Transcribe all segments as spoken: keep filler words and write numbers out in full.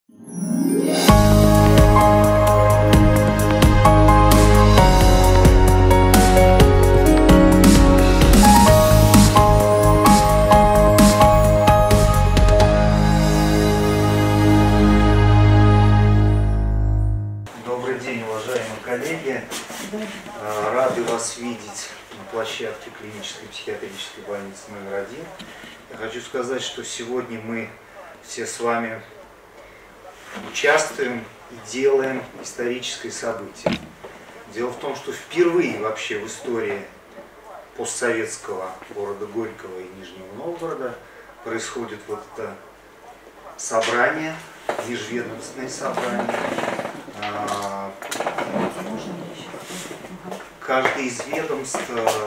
Добрый день, уважаемые коллеги. Рады вас видеть на площадке клинической психиатрической больницы номер один. Я хочу сказать, что сегодня мы все с вами участвуем и делаем историческое событие. Дело в том, что впервые вообще в истории постсоветского города Горького и Нижнего Новгорода происходит вот это собрание, межведомственное собрание. Каждый из ведомств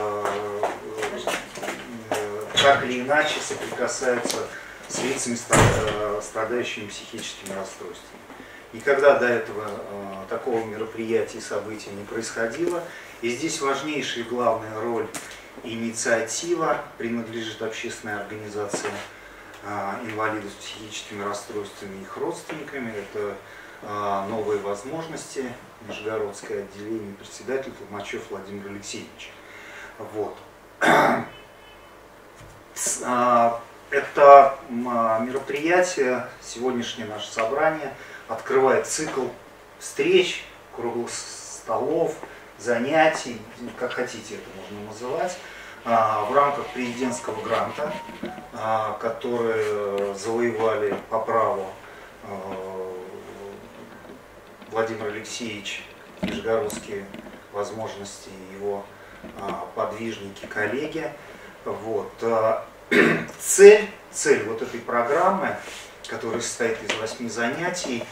так или иначе соприкасается с лицами, страдающими психическими расстройствами. Никогда до этого такого мероприятия и события не происходило. И здесь важнейшая и главная роль и инициатива принадлежит общественной организации инвалидов с психическими расстройствами и их родственниками. Это «Новые возможности», Нижегородское отделение, председатель Толмачев Владимир Алексеевич. Вот. Это мероприятие, сегодняшнее наше собрание, открывает цикл встреч, круглых столов, занятий, как хотите это можно называть, в рамках президентского гранта, который завоевали по праву Владимир Алексеевич, нижегородские возможности, его подвижники, коллеги. Вот. Цель, цель вот этой программы, которая состоит из восьми занятий,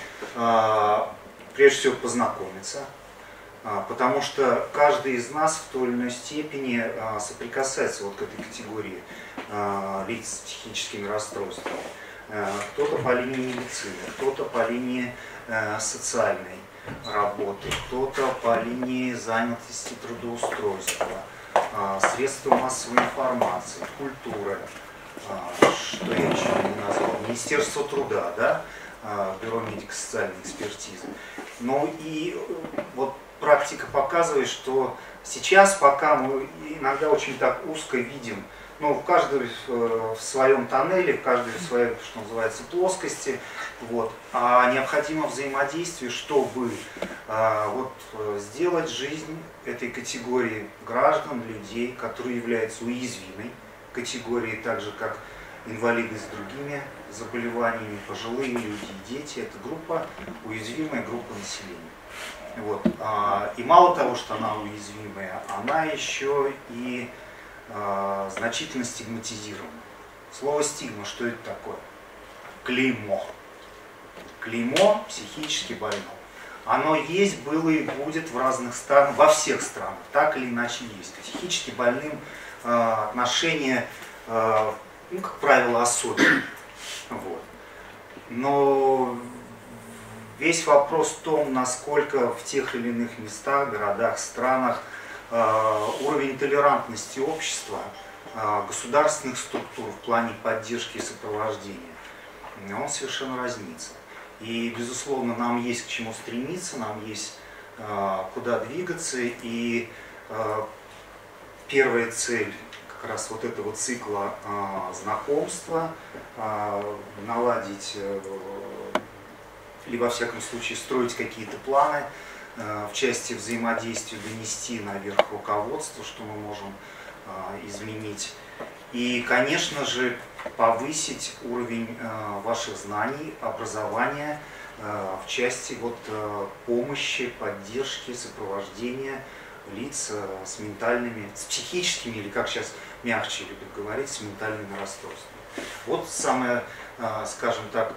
прежде всего познакомиться, потому что каждый из нас в той или иной степени соприкасается вот к этой категории лиц с психическими расстройствами. Кто-то по линии медицины, кто-то по линии социальной работы, кто-то по линии занятости, трудоустройства, средства массовой информации, культуры, что я еще не назвал, Министерство труда, да, Бюро медико-социальной экспертизы. Ну и вот практика показывает, что сейчас пока мы иногда очень так узко видим, ну, в каждом в своем тоннеле, в каждой в своей, что называется, плоскости, вот, а необходимо взаимодействие, чтобы а, вот, сделать жизнь этой категории граждан, людей, которые являются уязвимой категорией, так же как инвалиды с другими заболеваниями, пожилые люди и дети, это группа, уязвимая группа населения. Вот, а, и мало того, что она уязвимая, она еще и значительно стигматизировано. Слово стигма, что это такое? Клеймо. Клеймо психически больного. Оно есть, было и будет в разных странах, во всех странах, так или иначе есть. Психически больным э, отношение, э, ну, как правило, особенное. Вот. Но весь вопрос в том, насколько в тех или иных местах, городах, странах уровень толерантности общества, государственных структур в плане поддержки и сопровождения, он совершенно разнится. И, безусловно, нам есть к чему стремиться, нам есть куда двигаться. И первая цель как раз вот этого цикла знакомства, наладить или, во всяком случае, строить какие-то планы, в части взаимодействия донести наверх руководство, что мы можем э, изменить. И, конечно же, повысить уровень э, ваших знаний, образования э, в части вот, э, помощи, поддержки, сопровождения лиц э, с ментальными, с психическими, или как сейчас мягче любят говорить, с ментальными расстройствами. Вот самое, э, скажем так,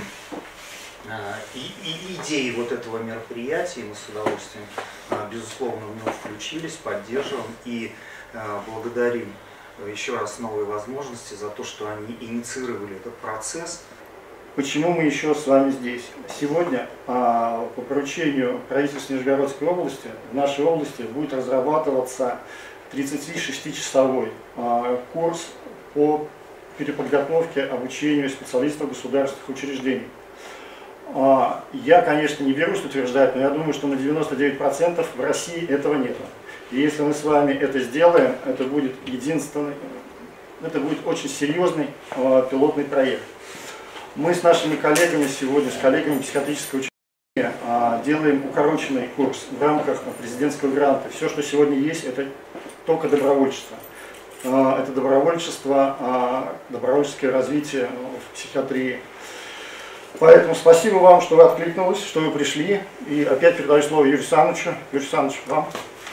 И, и идеи вот этого мероприятия мы с удовольствием, безусловно, в него включились, поддерживаем и благодарим еще раз «Новые возможности» за то, что они инициировали этот процесс. Почему мы еще с вами здесь? Сегодня по поручению правительства Нижегородской области в нашей области будет разрабатываться тридцатишестичасовой курс по переподготовке, обучению специалистов государственных учреждений. Я, конечно, не берусь утверждать, но я думаю, что на девяносто девять процентов в России этого нет. И если мы с вами это сделаем, это будет единственный, это будет очень серьезный э, пилотный проект. Мы с нашими коллегами сегодня, с коллегами психиатрического учреждения, э, делаем укороченный курс в рамках президентского гранта. Все, что сегодня есть, это только добровольчество. Э, это добровольчество, э, добровольческое развитие в психиатрии. Поэтому спасибо вам, что вы откликнулись, что вы пришли. И опять передаю слово Юрию Александровичу. Юрий Александрович, вам.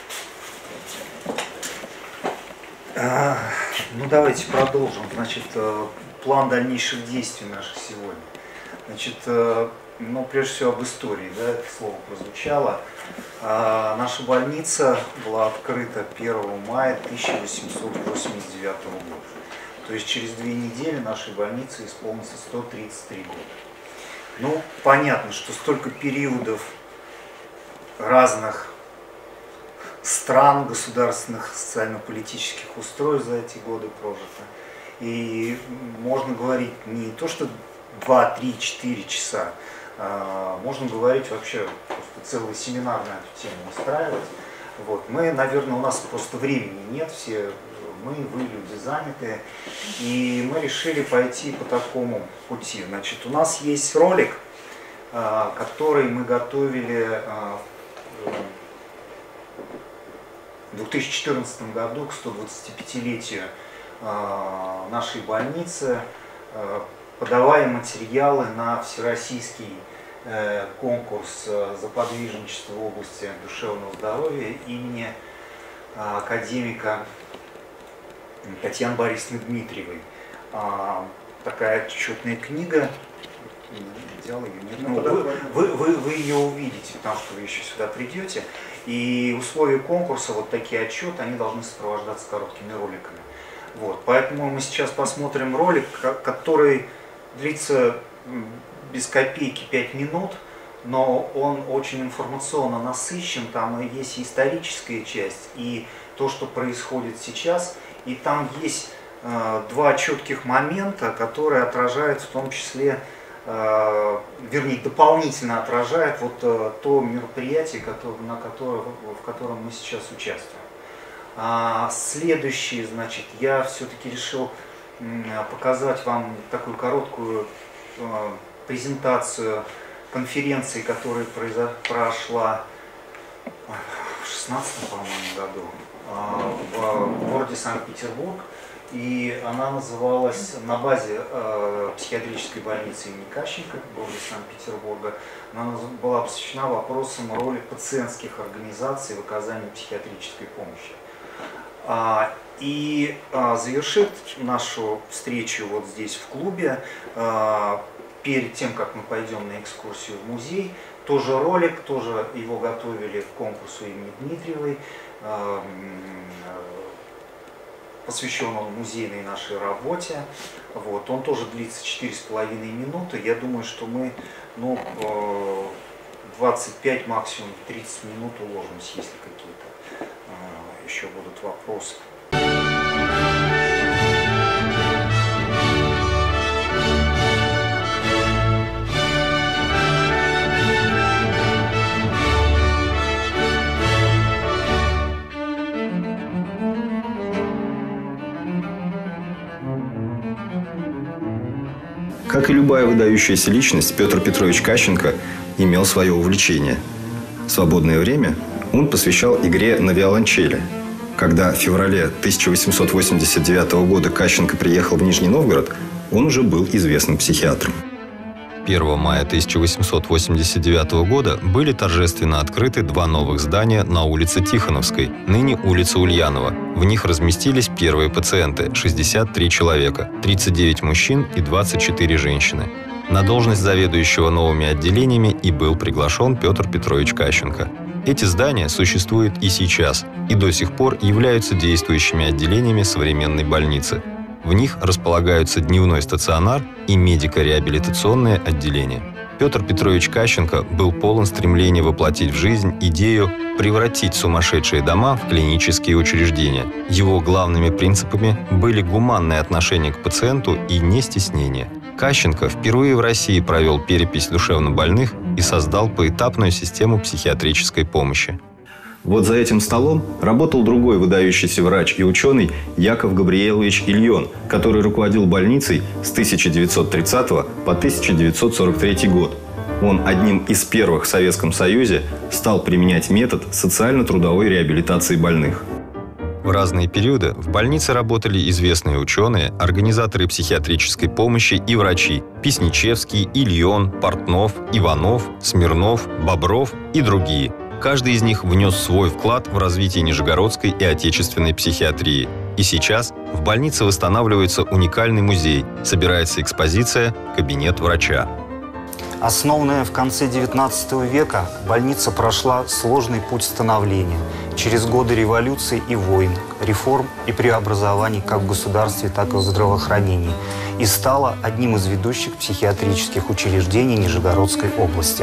А, ну давайте продолжим. Значит, план дальнейших действий наших сегодня. Значит, ну прежде всего об истории, да, это слово прозвучало. А, наша больница была открыта первого мая тысяча восемьсот восемьдесят девятого года. То есть через две недели нашей больнице исполнится сто тридцать три года. Ну, понятно, что столько периодов разных стран, государственных, социально-политических устройств за эти годы прожито. И можно говорить не то, что два, три, четыре часа, а можно говорить вообще, просто целый семинар на эту тему устраивать. Вот. Мы, наверное, у нас просто времени нет, все мы, вы, люди занятые, и мы решили пойти по такому пути. Значит, у нас есть ролик, который мы готовили в две тысячи четырнадцатом году к сто двадцатипятилетию нашей больницы, подавая материалы на всероссийский конкурс за подвижничество в области душевного здоровья имени академика Татьяны Борисовны Дмитриевой. Такая отчетная книга. Взял ее, нет? Ну, вы, вы, вы, вы ее увидите, потому что вы еще сюда придете. И условия конкурса, вот такие отчеты, они должны сопровождаться короткими роликами. Вот, поэтому мы сейчас посмотрим ролик, который длится без копейки пять минут, но он очень информационно насыщен, там и есть и историческая часть, и то, что происходит сейчас, и там есть э, два четких момента, которые отражают в том числе, э, вернее, дополнительно отражают вот э, то мероприятие, которое, на которое, в котором мы сейчас участвуем. А следующее, значит, я все-таки решил э, показать вам такую короткую э, презентацию конференции, которая произо- прошла в шестнадцатом, по-моему, году в городе Санкт-Петербург, и она называлась на базе э, психиатрической больницы имени Кащенко в городе Санкт-Петербурга. Она была посвящена вопросам роли пациентских организаций в оказании психиатрической помощи. А, и а, завершит нашу встречу вот здесь в клубе, а, перед тем, как мы пойдем на экскурсию в музей, тоже ролик, тоже его готовили к конкурсу имени Дмитриевой, посвящен он музейной нашей работе. Вот. Он тоже длится четыре с половиной минуты. Я думаю, что мы ну, двадцать пять, максимум тридцать минут уложимся, если какие-то еще будут вопросы. Как и любая выдающаяся личность, Петр Петрович Кащенко имел свое увлечение. В свободное время он посвящал игре на виолончели. Когда в феврале тысяча восемьсот восемьдесят девятого года Кащенко приехал в Нижний Новгород, он уже был известным психиатром. первого мая тысяча восемьсот восемьдесят девятого года были торжественно открыты два новых здания на улице Тихоновской, ныне улица Ульянова. В них разместились первые пациенты – шестьдесят три человека, тридцать девять мужчин и двадцать четыре женщины. На должность заведующего новыми отделениями и был приглашен Петр Петрович Кащенко. Эти здания существуют и сейчас, и до сих пор являются действующими отделениями современной больницы. В них располагаются дневной стационар и медико-реабилитационное отделение. Петр Петрович Кащенко был полон стремления воплотить в жизнь идею превратить сумасшедшие дома в клинические учреждения. Его главными принципами были гуманное отношение к пациенту и нестеснение. Кащенко впервые в России провел перепись душевнобольных и создал поэтапную систему психиатрической помощи. Вот за этим столом работал другой выдающийся врач и ученый Яков Габриелович Ильон, который руководил больницей с тысяча девятьсот тридцатого по тысяча девятьсот сорок третий год. Он одним из первых в Советском Союзе стал применять метод социально-трудовой реабилитации больных. В разные периоды в больнице работали известные ученые, организаторы психиатрической помощи и врачи – Песничевский, Ильон, Портнов, Иванов, Смирнов, Бобров и другие. Каждый из них внес свой вклад в развитие нижегородской и отечественной психиатрии. И сейчас в больнице восстанавливается уникальный музей, собирается экспозиция «Кабинет врача». Основанная в конце девятнадцатого века, больница прошла сложный путь становления через годы революций и войн, реформ и преобразований как в государстве, так и в здравоохранении и стала одним из ведущих психиатрических учреждений Нижегородской области.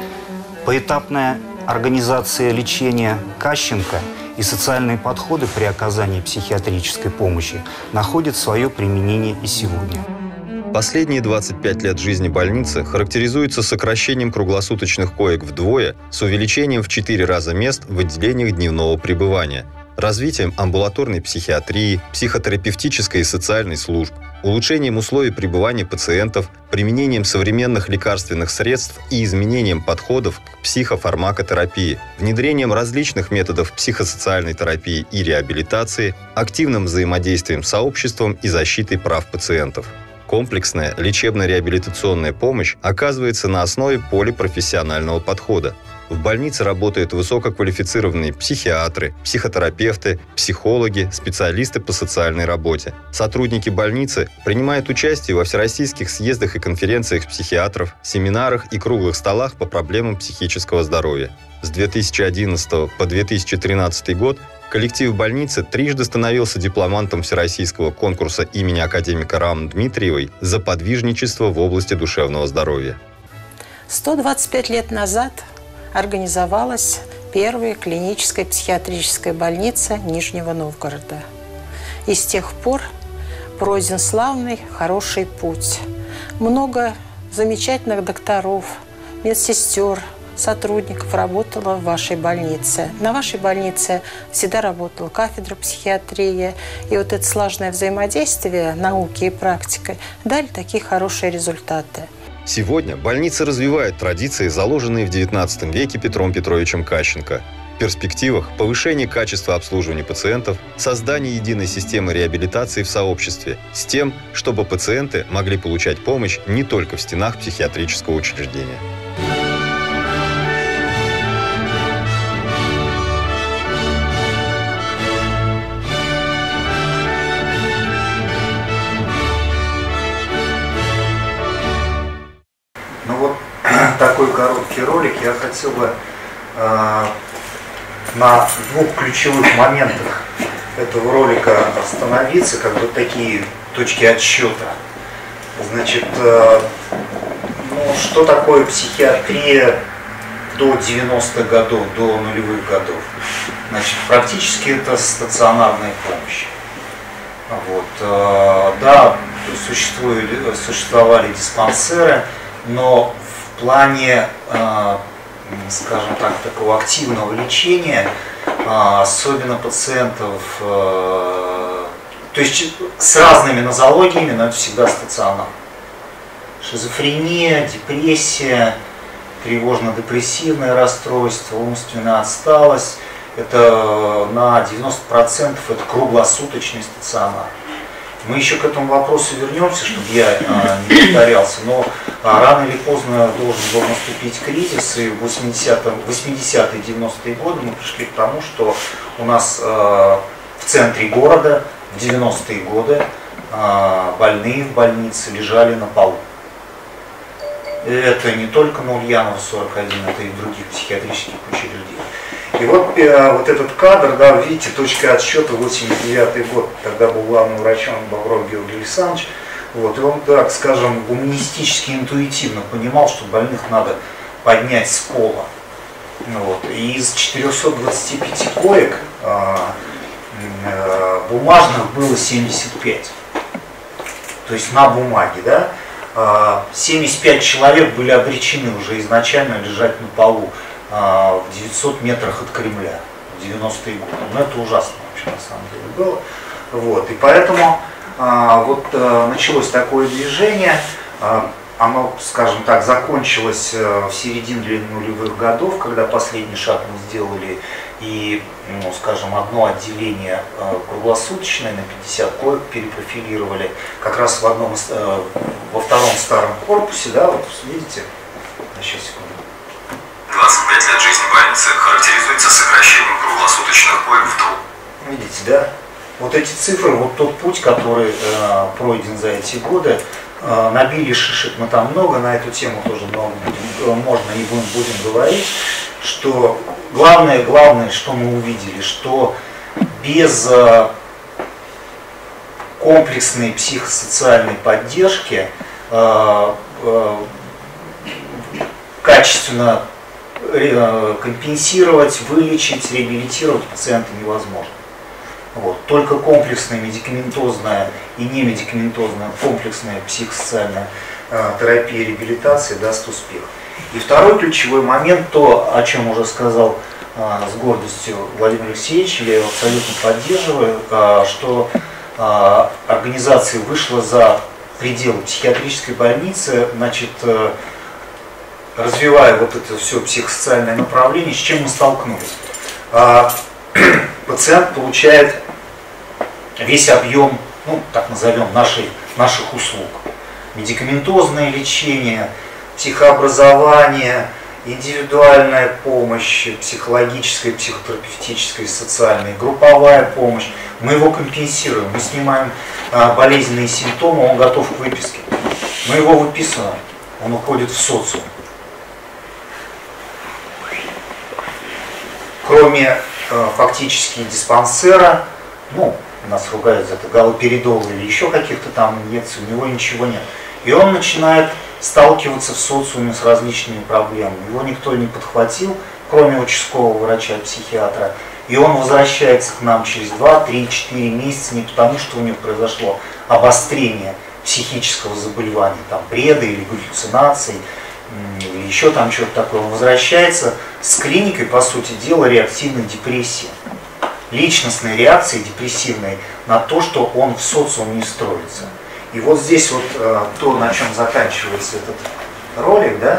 Поэтапная организация лечения Кащенко и социальные подходы при оказании психиатрической помощи находят свое применение и сегодня. Последние двадцать пять лет жизни больницы характеризуются сокращением круглосуточных коек вдвое с увеличением в четыре раза мест в отделениях дневного пребывания, развитием амбулаторной психиатрии, психотерапевтической и социальной служб, улучшением условий пребывания пациентов, применением современных лекарственных средств и изменением подходов к психофармакотерапии, внедрением различных методов психосоциальной терапии и реабилитации, активным взаимодействием с сообществом и защитой прав пациентов. Комплексная лечебно-реабилитационная помощь оказывается на основе полипрофессионального подхода. В больнице работают высококвалифицированные психиатры, психотерапевты, психологи, специалисты по социальной работе. Сотрудники больницы принимают участие во всероссийских съездах и конференциях психиатров, семинарах и круглых столах по проблемам психического здоровья. С две тысячи одиннадцатого по две тысячи тринадцатый год коллектив больницы трижды становился дипломантом Всероссийского конкурса имени академика Рамны Дмитриевой за подвижничество в области душевного здоровья. сто двадцать пять лет назад организовалась первая клиническая психиатрическая больница Нижнего Новгорода. И с тех пор пройден славный, хороший путь. Много замечательных докторов, медсестер, сотрудников работало в вашей больнице. На вашей больнице всегда работала кафедра психиатрии. И вот это слаженное взаимодействие науки и практики дали такие хорошие результаты. Сегодня больница развивает традиции, заложенные в девятнадцатом веке Петром Петровичем Кащенко. В перспективах повышение качества обслуживания пациентов, создание единой системы реабилитации в сообществе с тем, чтобы пациенты могли получать помощь не только в стенах психиатрического учреждения. Такой короткий ролик я хотел бы э, на двух ключевых моментах этого ролика остановиться, как бы такие точки отсчета. Значит, э, ну, что такое психиатрия до девяностых годов, до нулевых годов? Значит, практически это стационарная помощь. Вот, э, да, существовали, существовали диспансеры, но в плане, э, скажем так, такого активного лечения, э, особенно пациентов, э, то есть с разными нозологиями, но это всегда стационар. Шизофрения, депрессия, тревожно-депрессивное расстройство, умственная отсталость, это на девяносто процентов это круглосуточный стационар. Мы еще к этому вопросу вернемся, чтобы я а, не повторялся, но а, рано или поздно должен был наступить кризис, и в восьмидесятые девяностые годы мы пришли к тому, что у нас а, в центре города в девяностые годы а, больные в больнице лежали на полу. Это не только на Ульянова сорок один, это и в других психиатрических учреждениях. И вот, э, вот этот кадр, да, видите, точка отсчета восемьдесят девятый год, тогда был главным врачом Бобров Георгий Александрович, вот, и он, так скажем, гуманистически, интуитивно понимал, что больных надо поднять с пола. Вот. И из четырёхсот двадцати пяти коек э, э, бумажных было семьдесят пять, то есть на бумаге, да. семьдесят пять человек были обречены уже изначально лежать на полу в девятисот метрах от Кремля в девяностые годы. Ну, это ужасно вообще на самом деле было. Вот. И поэтому вот началось такое движение. Оно, скажем так, закончилось в середине нулевых годов, когда последний шаг мы сделали и, ну, скажем, одно отделение круглосуточное на пятьдесят коек перепрофилировали как раз в одном, во втором старом корпусе, да, вот видите, сейчас секунду. двадцать пять лет жизни больницы характеризуется сокращением круглосуточных коек в двух. Видите, да? Вот эти цифры, вот тот путь, который э, пройден за эти годы, э, набили шишек мы там много, на эту тему тоже много будем, можно и будем, будем говорить, что главное, главное, что мы увидели, что без э, комплексной психосоциальной поддержки э, э, качественно э, компенсировать, вылечить, реабилитировать пациента невозможно. Вот. Только комплексная медикаментозная и немедикаментозная комплексная психосоциальная э, терапия и реабилитация даст успех. И второй ключевой момент, то, о чем уже сказал э, с гордостью Владимир Алексеевич, я его абсолютно поддерживаю, э, что э, организация вышла за пределы психиатрической больницы, значит, э, развивая вот это все психосоциальное направление, с чем мы столкнулись. Э, пациент получает весь объем, ну, так назовем, нашей, наших услуг. Медикаментозное лечение, психообразование, индивидуальная помощь, психологическая, психотерапевтическая, социальная, групповая помощь. Мы его компенсируем, мы снимаем а, болезненные симптомы, он готов к выписке. Мы его выписываем, он уходит в социум. Кроме э, фактически диспансера, ну, нас ругают за это, галоперидол или еще каких-то там инъекций, у него ничего нет. И он начинает сталкиваться в социуме с различными проблемами. Его никто не подхватил, кроме участкового врача-психиатра. И он возвращается к нам через два, три, четыре месяца не потому, что у него произошло обострение психического заболевания, там, бреда или галлюцинаций, или еще там что-то такое. Он возвращается с клиникой, по сути дела, реактивной депрессии. Личностной реакции депрессивной на то, что он в социум не строится. И вот здесь вот э, то, на чем заканчивается этот ролик, да?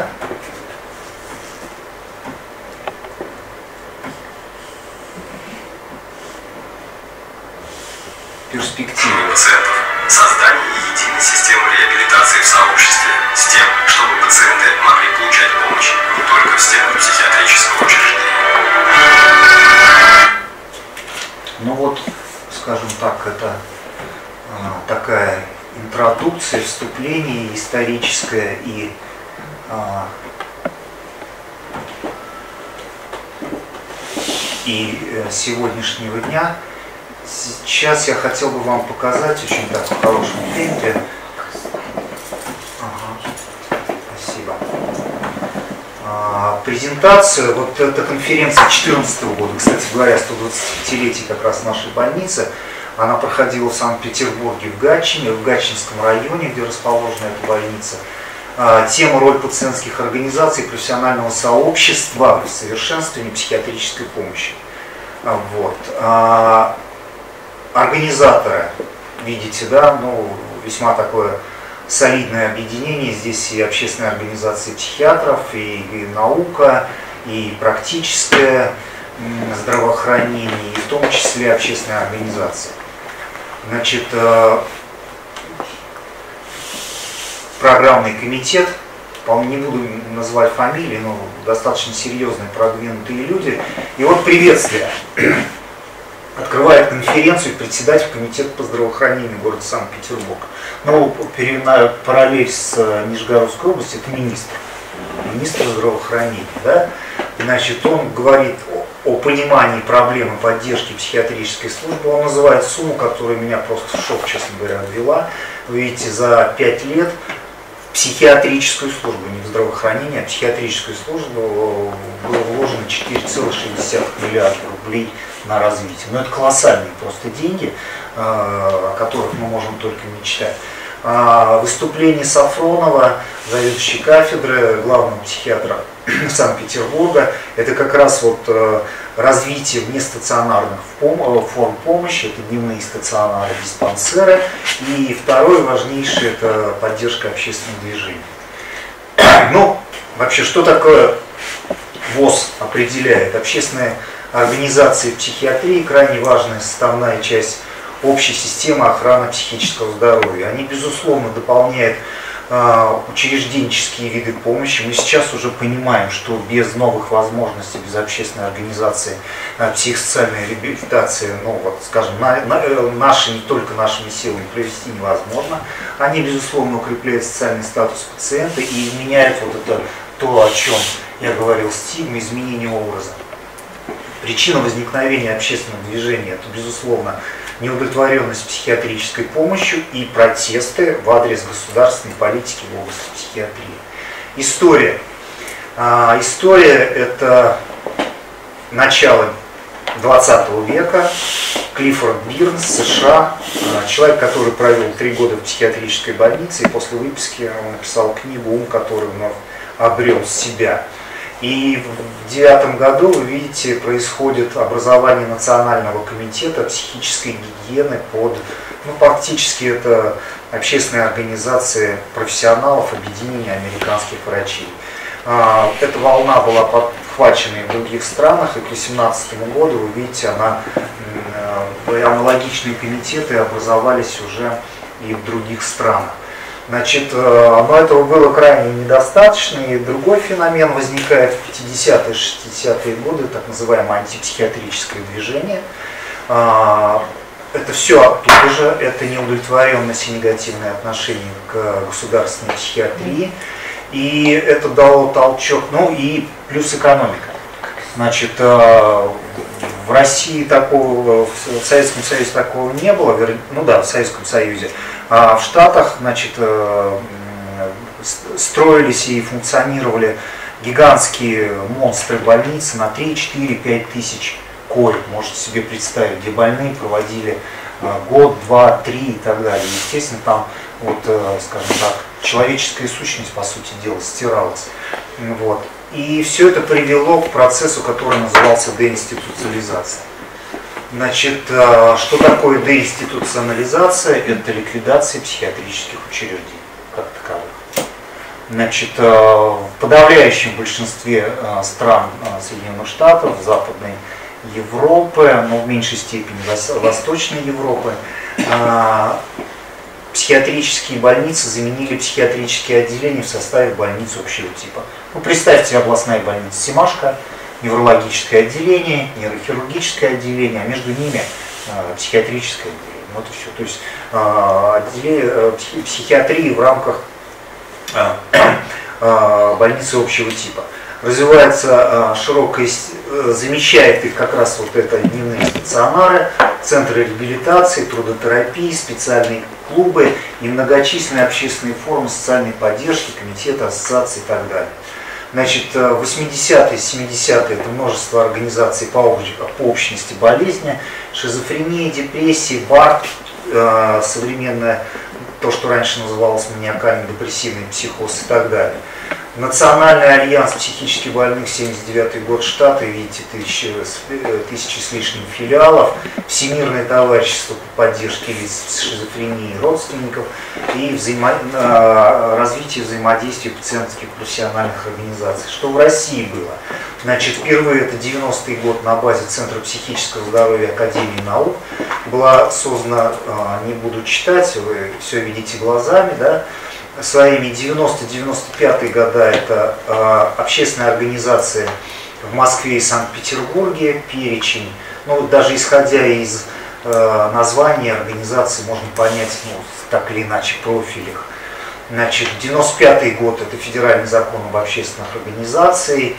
Перспективы пациентов. Создание единой системы реабилитации в сообществе с тем, чтобы пациенты могли получать помощь не только в стенах психиатрического учреждения. Ну вот, скажем так, это а, такая интродукция, вступление историческое и а, и э, сегодняшнего дня. Сейчас я хотел бы вам показать очень так в хорошем темпе. Ага, спасибо. А, презентацию, вот эта конференция две тысячи четырнадцатого года, кстати говоря, сто двадцатипятилетие как раз нашей больницы, она проходила в Санкт-Петербурге, в Гатчине, в Гатчинском районе, где расположена эта больница. А, тема «Роль пациентских организаций и профессионального сообщества в совершенствовании психиатрической помощи». А, вот. А, Организаторы, видите, да, ну, весьма такое солидное объединение. Здесь и общественные организации психиатров, и, и наука, и практическое здравоохранение, и в том числе общественные организации. Значит, программный комитет, не буду называть фамилии, но достаточно серьезные, продвинутые люди. И вот приветствие. Открывает конференцию председатель комитета по здравоохранению города Санкт-Петербург. Ну, на параллель с Нижегородской областью, это министр. Министр здравоохранения, да? Значит, он говорит о, о понимании проблемы поддержки психиатрической службы. Он называет сумму, которая меня просто в шок, честно говоря, ввела. Вы видите, за пять лет психиатрическую службу, не в здравоохранение, а в психиатрическую службу было вложено четыре целых шесть десятых миллиарда рублей на развитие. Но это колоссальные просто деньги, о которых мы можем только мечтать. Выступление Сафронова, заведующей кафедры, главного психиатра Санкт-Петербурга, это как раз вот развитие внестационарных форм помощи, это дневные стационары, диспансеры, и второе важнейшее – это поддержка общественных движений. Ну, вообще, что такое ВОС определяет? Общественные организации психиатрии – крайне важная составная часть общей системы охраны психического здоровья. Они, безусловно, дополняют э, учрежденческие виды помощи. Мы сейчас уже понимаем, что без новых возможностей, без общественной организации э, психосоциальной реабилитации, ну вот, скажем, на, на, наши, не только нашими силами провести невозможно. Они, безусловно, укрепляют социальный статус пациента и изменяют вот это то, о чем я говорил, стигма, изменение образа. Причина возникновения общественного движения – это, безусловно, неудовлетворенность психиатрической помощью и протесты в адрес государственной политики в области психиатрии. История. А, история – это начало двадцатого века. Клиффорд Бирнс, США, человек, который провел три года в психиатрической больнице, и после выписки он написал книгу «Ум, который вновь обрел себя». И в девятом году, вы видите, происходит образование Национального комитета психической гигиены под, ну, фактически это общественная организация профессионалов, объединение американских врачей. Эта волна была подхвачена и в других странах, и к две тысячи восемнадцатому году, вы видите, она, аналогичные комитеты образовались уже и в других странах. Значит, но этого было крайне недостаточно, и другой феномен возникает в пятидесятые шестидесятые годы, так называемое антипсихиатрическое движение. Это все оттуда же, это неудовлетворенность и негативное отношение к государственной психиатрии, и это дало толчок, ну и плюс экономика. Значит, в России такого, в Советском Союзе такого не было, ну да, в Советском Союзе. А в Штатах, значит, строились и функционировали гигантские монстры больницы на три, четыре, пять тысяч коек, можете себе представить, где больные проводили год, два, три и так далее. Естественно, там, вот, скажем так, человеческая сущность, по сути дела, стиралась. Вот. И все это привело к процессу, который назывался деинституциализация. Значит, что такое деинституционализация? Это ликвидация психиатрических учреждений как таковых. Значит, в подавляющем большинстве стран Соединенных Штатов, Западной Европы, но в меньшей степени Восточной Европы, психиатрические больницы заменили психиатрические отделения в составе больниц общего типа. Ну, представьте себе областная больница Семашко, неврологическое отделение, нейрохирургическое отделение, а между ними э, психиатрическое отделение. Вот и все. То есть э, отделение, э, психи, психиатрии в рамках э, э, больницы общего типа. Развивается э, широкая, э, замещает их как раз вот это дневные стационары, центры реабилитации, трудотерапии, специальные клубы и многочисленные общественные формы социальной поддержки, комитеты, ассоциации и так далее. Значит, восьмидесятые, семидесятые это множество организаций по, об, по общности болезни, шизофрения, депрессии, БАРТ, э, современное, то, что раньше называлось маниакально-депрессивный психоз и так далее. Национальный альянс психически больных, семьдесят девятый год, Штаты, видите, тысячи, тысячи с лишним филиалов, Всемирное товарищество по поддержке лиц с шизофренией родственников и взаимо... развитие взаимодействия пациентских профессиональных организаций. Что в России было? Значит, впервые это девяностый год на базе Центра психического здоровья Академии наук была создана, не буду читать, вы все видите глазами, да, своими девяносто-девяносто пятые года это э, общественная организация в Москве и Санкт-Петербурге, перечень, ну даже исходя из э, названия организации можно понять, ну, так или иначе, профиль их. Значит, девяносто пятый год это федеральный закон об общественных организациях,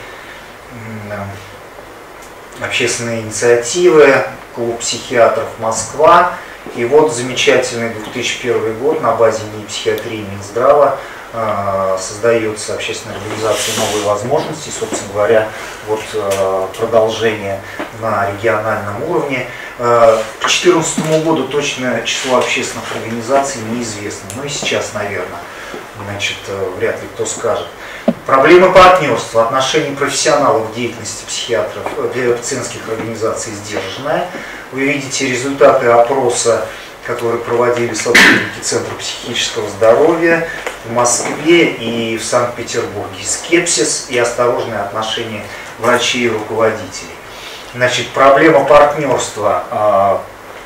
э, общественные инициативы, клуб психиатров Москва. И вот замечательный две тысячи первый год на базе НИИ психиатрии Минздрава э, создается общественная организация «Новые возможности», собственно говоря, вот э, продолжение на региональном уровне. К две тысячи четырнадцатому году точное число общественных организаций неизвестно. Ну и сейчас, наверное, значит, вряд ли кто скажет. Проблема партнерства, отношений профессионалов к деятельности психиатров, для пациентских организаций сдержанная. Вы видите результаты опроса, которые проводили сотрудники Центра психического здоровья в Москве и в Санкт-Петербурге. Скепсис и осторожное отношение врачей и руководителей. Значит, проблема партнерства,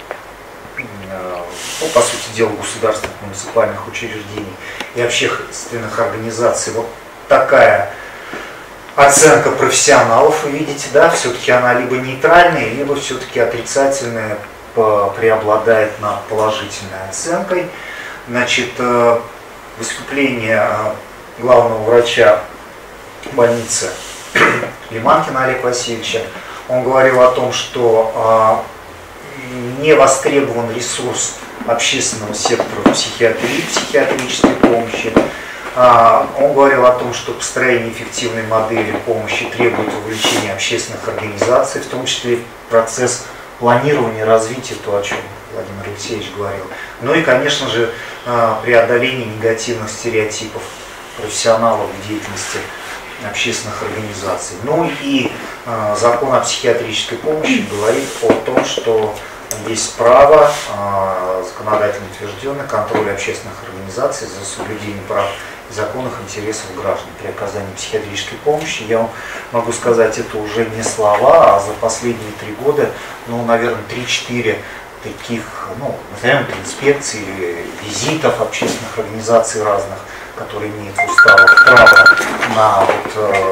ну, по сути дела, государственных муниципальных учреждений и общественных организаций, вот такая оценка профессионалов, вы видите, да, все-таки она либо нейтральная, либо все-таки отрицательная преобладает над положительной оценкой. Значит, выступление главного врача больницы Лиманкина Олега Васильевича, он говорил о том, что не востребован ресурс общественного сектора психиатрии, психиатрической помощи. Он говорил о том, что построение эффективной модели помощи требует вовлечения общественных организаций, в том числе процесс планирования, развития, то, о чем Владимир Алексеевич говорил. Ну и, конечно же, преодоление негативных стереотипов профессионалов в деятельности общественных организаций. Ну и закон о психиатрической помощи говорит о том, что есть право, законодательно утвержденный, контроль общественных организаций за соблюдением прав и законных интересов граждан при оказании психиатрической помощи. Я вам могу сказать, это уже не слова, а за последние три года, ну, наверное, три-четыре таких, ну, назовем это инспекций или визитов общественных организаций разных, которые имеют в уставах право на вот э,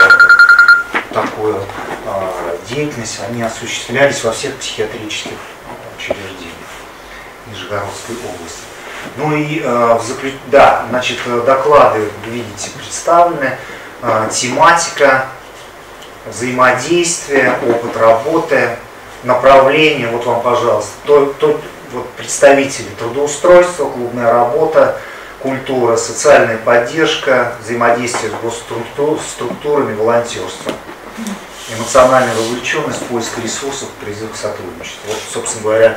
такую э, деятельность, они осуществлялись во всех психиатрических учреждениях Нижегородской области. Ну и э, в заключ... да, значит, доклады, вы видите, представлены, э, тематика, взаимодействие, опыт работы, направление, вот вам, пожалуйста, то, то, вот, представители трудоустройства, клубная работа, культура, социальная поддержка, взаимодействие с госструктурами, волонтерство, эмоциональная вовлеченность, поиск ресурсов, призыв к сотрудничеству. Вот, собственно говоря,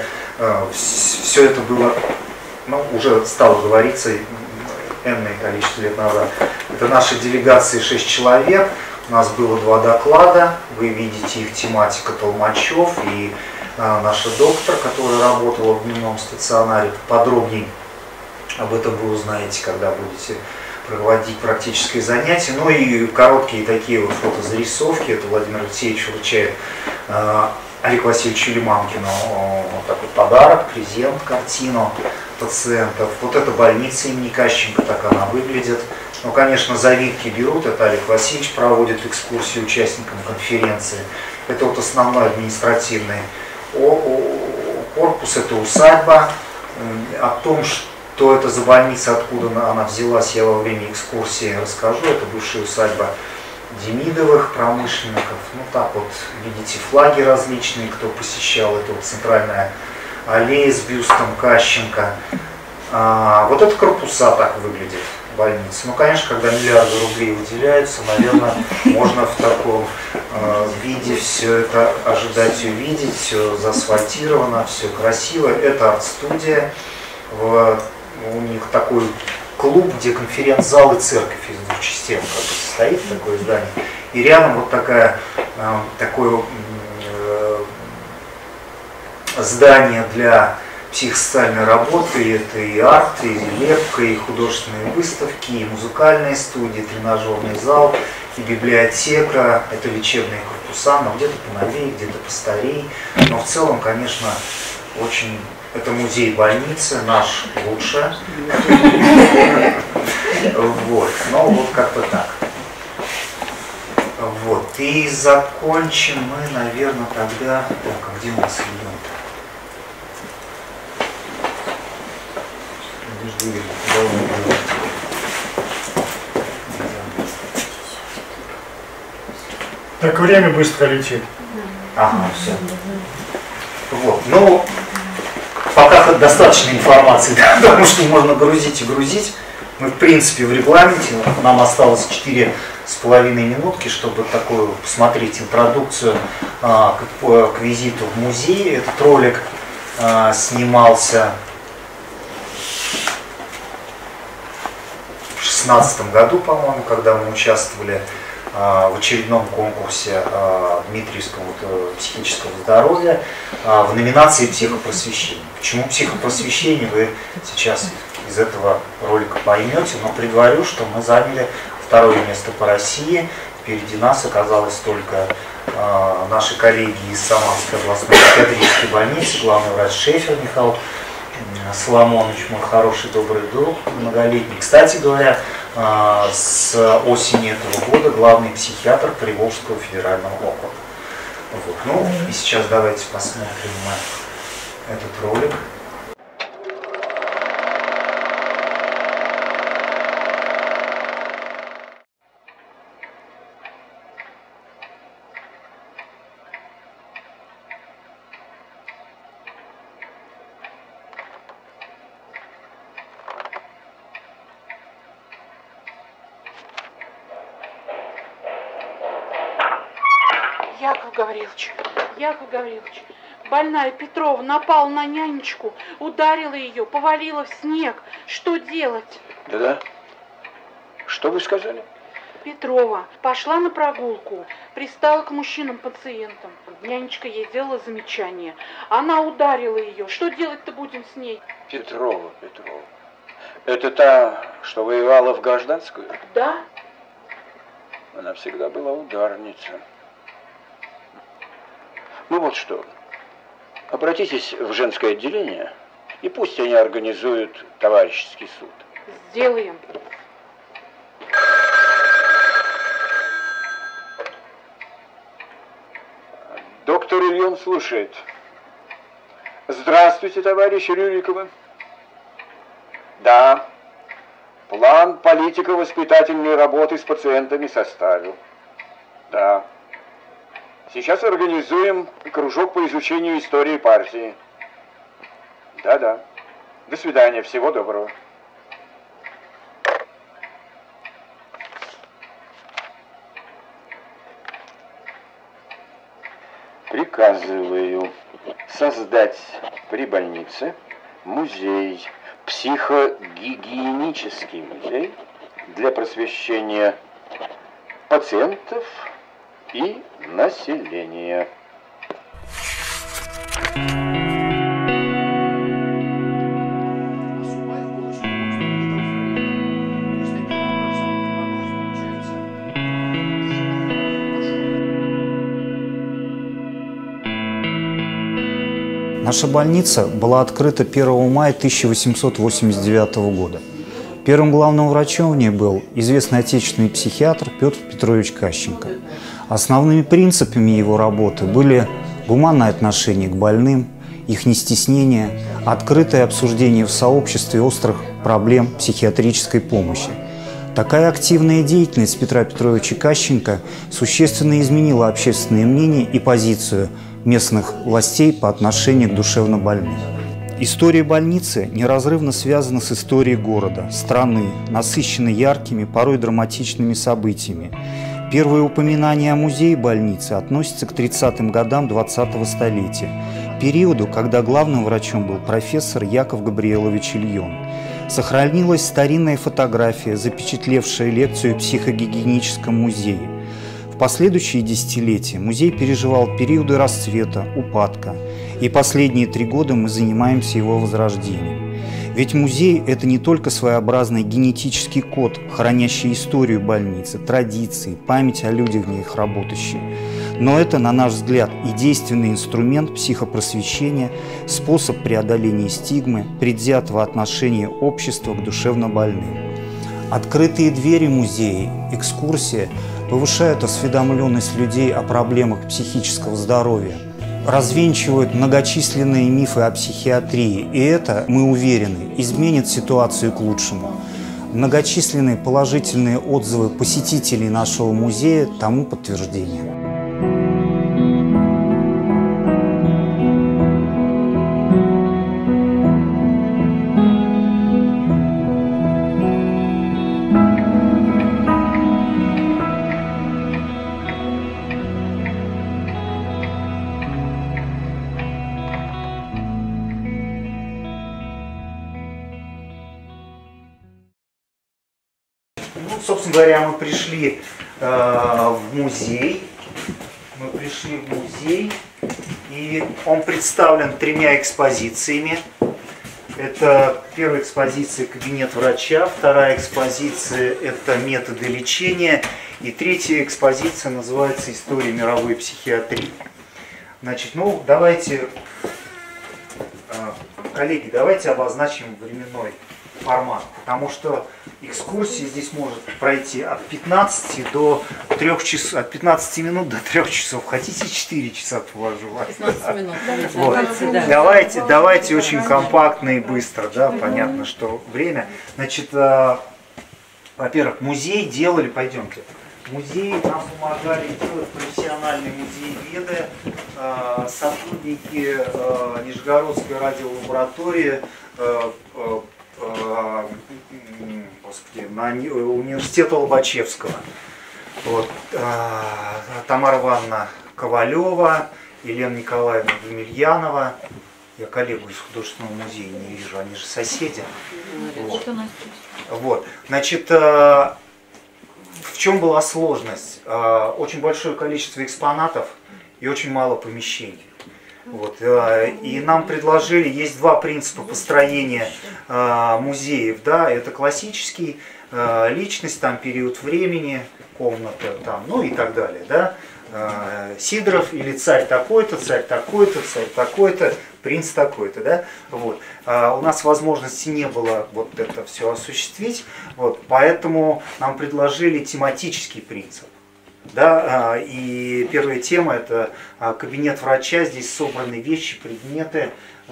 все это было, ну, уже стало говориться энное количество лет назад. Это наши делегации шесть человек, у нас было два доклада, вы видите их тематика Толмачев и а, наша доктор, которая работала в дневном стационаре. Подробнее об этом вы узнаете, когда будете проводить практические занятия. Ну и короткие такие вот фотозарисовки. Это Владимир Алексеевич вручает э, Олегу Васильевичу Лиманкину э, вот такой подарок, презент, картину пациентов. Вот эта больница имени Кащенко, так она выглядит. Ну, конечно, завитки берут, это Олег Васильевич проводит экскурсии участникам конференции. Это вот основной административный корпус, это усадьба. О том, что Что это за больница, откуда она взялась, я во время экскурсии расскажу. Это бывшая усадьба Демидовых промышленников. Ну так вот, видите, флаги различные, кто посещал. Это вот центральная аллея с бюстом Кащенко. А, вот это корпуса так выглядит, больница. Ну, конечно, когда миллиарды рублей выделяются, наверное, можно в таком э, виде все это ожидать увидеть. Все заасфальтировано, все красиво. Это арт-студия. В У них такой клуб, где конференц-зал и церковь из двух частей как бы состоит, такое здание. И рядом вот такая, э, такое э, здание для психосоциальной работы. Это и арт, и лепка, и художественные выставки, и музыкальные студии, тренажерный зал, и библиотека. Это лечебные корпуса, но где-то поновее, где-то постарее. Но в целом, конечно, очень... Это музей больницы, наш лучше. Вот, ну вот как-то так. Вот, и закончим мы, наверное, тогда... Так, а где у нас ребенок? Так время быстро летит. Ага, все. Вот, ну... Пока достаточно информации, да, потому что можно грузить и грузить. Мы, в принципе, в регламенте, нам осталось четыре с половиной минутки, чтобы такую посмотреть интродукцию а, к, к визиту в музей. Этот ролик а, снимался в шестнадцатом году, по-моему, когда мы участвовали а, в очередном конкурсе а, Дмитриевского вот, психического здоровья а, в номинации «Психопросвещение». Почему психопросвещение, вы сейчас из этого ролика поймете, но предварю, что мы заняли второе место по России. Впереди нас оказалось только э, наши коллеги из Самарской областной психиатрической больницы, главный врач Шефер Михаил Соломонович, мой хороший добрый друг, многолетний. Кстати говоря, э, с осени этого года главный психиатр Приволжского федерального округа. Вот. Ну и сейчас давайте посмотрим этот ролик. Яков Гаврилович, Яков Гаврилович, больная Петрова напала на нянечку, ударила ее, повалила в снег. Что делать? Да-да. Что вы сказали? Петрова пошла на прогулку, пристала к мужчинам-пациентам. Нянечка ей сделала замечание. Она ударила ее. Что делать-то будем с ней? Петрова, Петрова. Это та, что воевала в гражданскую? Да. Она всегда была ударница. Ну вот что, обратитесь в женское отделение, и пусть они организуют товарищеский суд. Сделаем. Доктор Ильин слушает. Здравствуйте, товарищ Рюрикова. Да, план политико-воспитательной работы с пациентами составил. Да. Сейчас организуем кружок по изучению истории партии. Да-да. До свидания. Всего доброго. Приказываю создать при больнице музей, психогигиенический музей для просвещения пациентов и населения. Наша больница была открыта первого мая тысяча восемьсот восемьдесят девятого года. Первым главным врачом в ней был известный отечественный психиатр Петр Петрович Кащенко. Основными принципами его работы были гуманное отношение к больным, их нестеснение, открытое обсуждение в сообществе острых проблем психиатрической помощи. Такая активная деятельность Петра Петровича Кащенко существенно изменила общественное мнение и позицию местных властей по отношению к душевнобольным. История больницы неразрывно связана с историей города, страны, насыщенной яркими, порой драматичными событиями. Первые упоминания о музее больницы относятся к тридцатым годам двадцатого столетия, периоду, когда главным врачом был профессор Яков Габриелович Ильин. Сохранилась старинная фотография, запечатлевшая лекцию в психогигиеническом музее. В последующие десятилетия музей переживал периоды расцвета, упадка, и последние три года мы занимаемся его возрождением. Ведь музей – это не только своеобразный генетический код, хранящий историю больницы, традиции, память о людях в них работающих, но это, на наш взгляд, и действенный инструмент психопросвещения, способ преодоления стигмы, предвзятого отношения общества к душевнобольным. Открытые двери музея, экскурсии повышают осведомленность людей о проблемах психического здоровья, развенчивают многочисленные мифы о психиатрии, и это, мы уверены, изменит ситуацию к лучшему. Многочисленные положительные отзывы посетителей нашего музея тому подтверждение. собственно говоря, мы пришли э, в музей. Мы пришли в музей, и он представлен тремя экспозициями. Это первая экспозиция «Кабинет врача», вторая экспозиция – это «Методы лечения», и третья экспозиция называется «История мировой психиатрии». Значит, ну, давайте, коллеги, давайте обозначим временной формат, потому что экскурсия здесь может пройти от пятнадцати до трёх часов, от пятнадцати минут до трёх часов. Хотите четыре часа повожу вас? пятнадцать минут. Вот. Давайте, давайте очень компактно и быстро, да, понятно, что время. Значит, э, во-первых, музей делали, пойдемте. Музей нам помогали делать профессиональные музееведы, э, сотрудники э, Нижегородской радиолаборатории, э, э, Господи, на университета Лобачевского. Вот. Тамара Ивановна Ковалева, Елена Николаевна Емельянова. Я коллегу из художественного музея не вижу, они же соседи. Вот. Вот. Значит, в чем была сложность? Очень большое количество экспонатов и очень мало помещений. Вот. И нам предложили, есть два принципа построения э, музеев, да, это классический, э, личность, там, период времени, комната, там, ну и так далее, да, э, Сидоров или царь такой-то, царь такой-то, царь такой-то, принц такой-то, да, вот. А у нас возможности не было вот это все осуществить, вот, поэтому нам предложили тематический принцип. Да, и первая тема – это кабинет врача. Здесь собраны вещи, предметы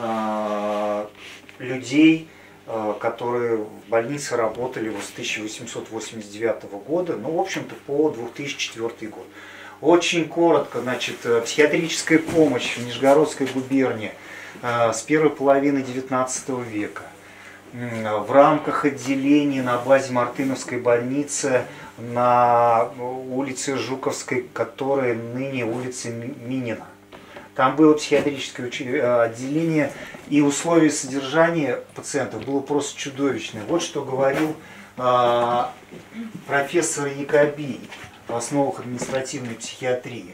людей, которые в больнице работали вот с тысяча восемьсот восемьдесят девятого года, ну, в общем-то, по две тысячи четвёртый год. Очень коротко, значит, психиатрическая помощь в Нижегородской губернии с первой половины девятнадцатого века. В рамках отделений на базе Мартыновской больницы на улице Жуковской, которая ныне улица Минина. Там было психиатрическое отделение, и условия содержания пациентов было просто чудовищное. Вот что говорил э, профессор Якобий в основах административной психиатрии.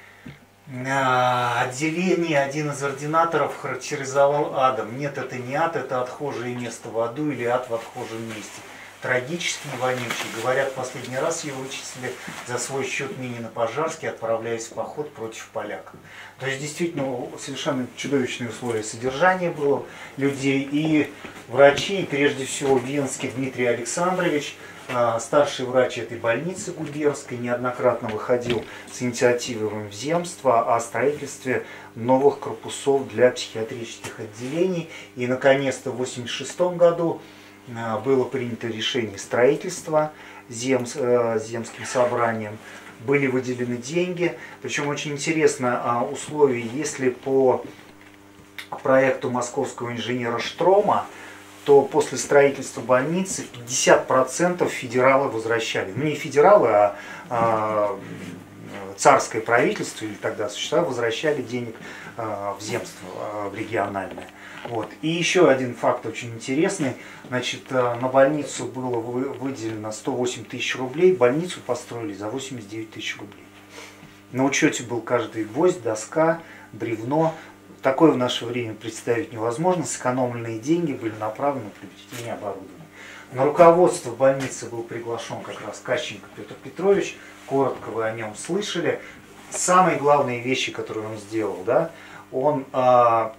Отделение один из ординаторов характеризовал адом. Нет, это не ад, это отхожее место в аду или ад в отхожем месте. Трагический и вонючий. Говорят, последний раз его вычислили за свой счет Минина-Пожарский, отправляясь в поход против поляков. То есть действительно совершенно чудовищные условия содержания было людей. И врачи, и прежде всего Венский Дмитрий Александрович, старший врач этой больницы губернской, неоднократно выходил с инициативой земства о строительстве новых корпусов для психиатрических отделений. И наконец-то в восемьдесят шестом году было принято решение строительства зем, земским собранием. Были выделены деньги. Причем очень интересно условие, если по проекту московского инженера Штрома, то после строительства больницы пятьдесят процентов федералы возвращали. Ну не федералы, а, а царское правительство, или тогда существовало, возвращали денег а, в земство, а, в региональное. Вот. И еще один факт очень интересный. Значит, на больницу было выделено сто восемь тысяч рублей, больницу построили за восемьдесят девять тысяч рублей. На учете был каждый гвоздь, доска, бревно. Такое в наше время представить невозможно. Сэкономленные деньги были направлены на приобретение оборудования. На руководство больницы был приглашен как раз Кащенко Петр Петрович. Коротко вы о нем слышали. Самые главные вещи, которые он сделал, да, он, а,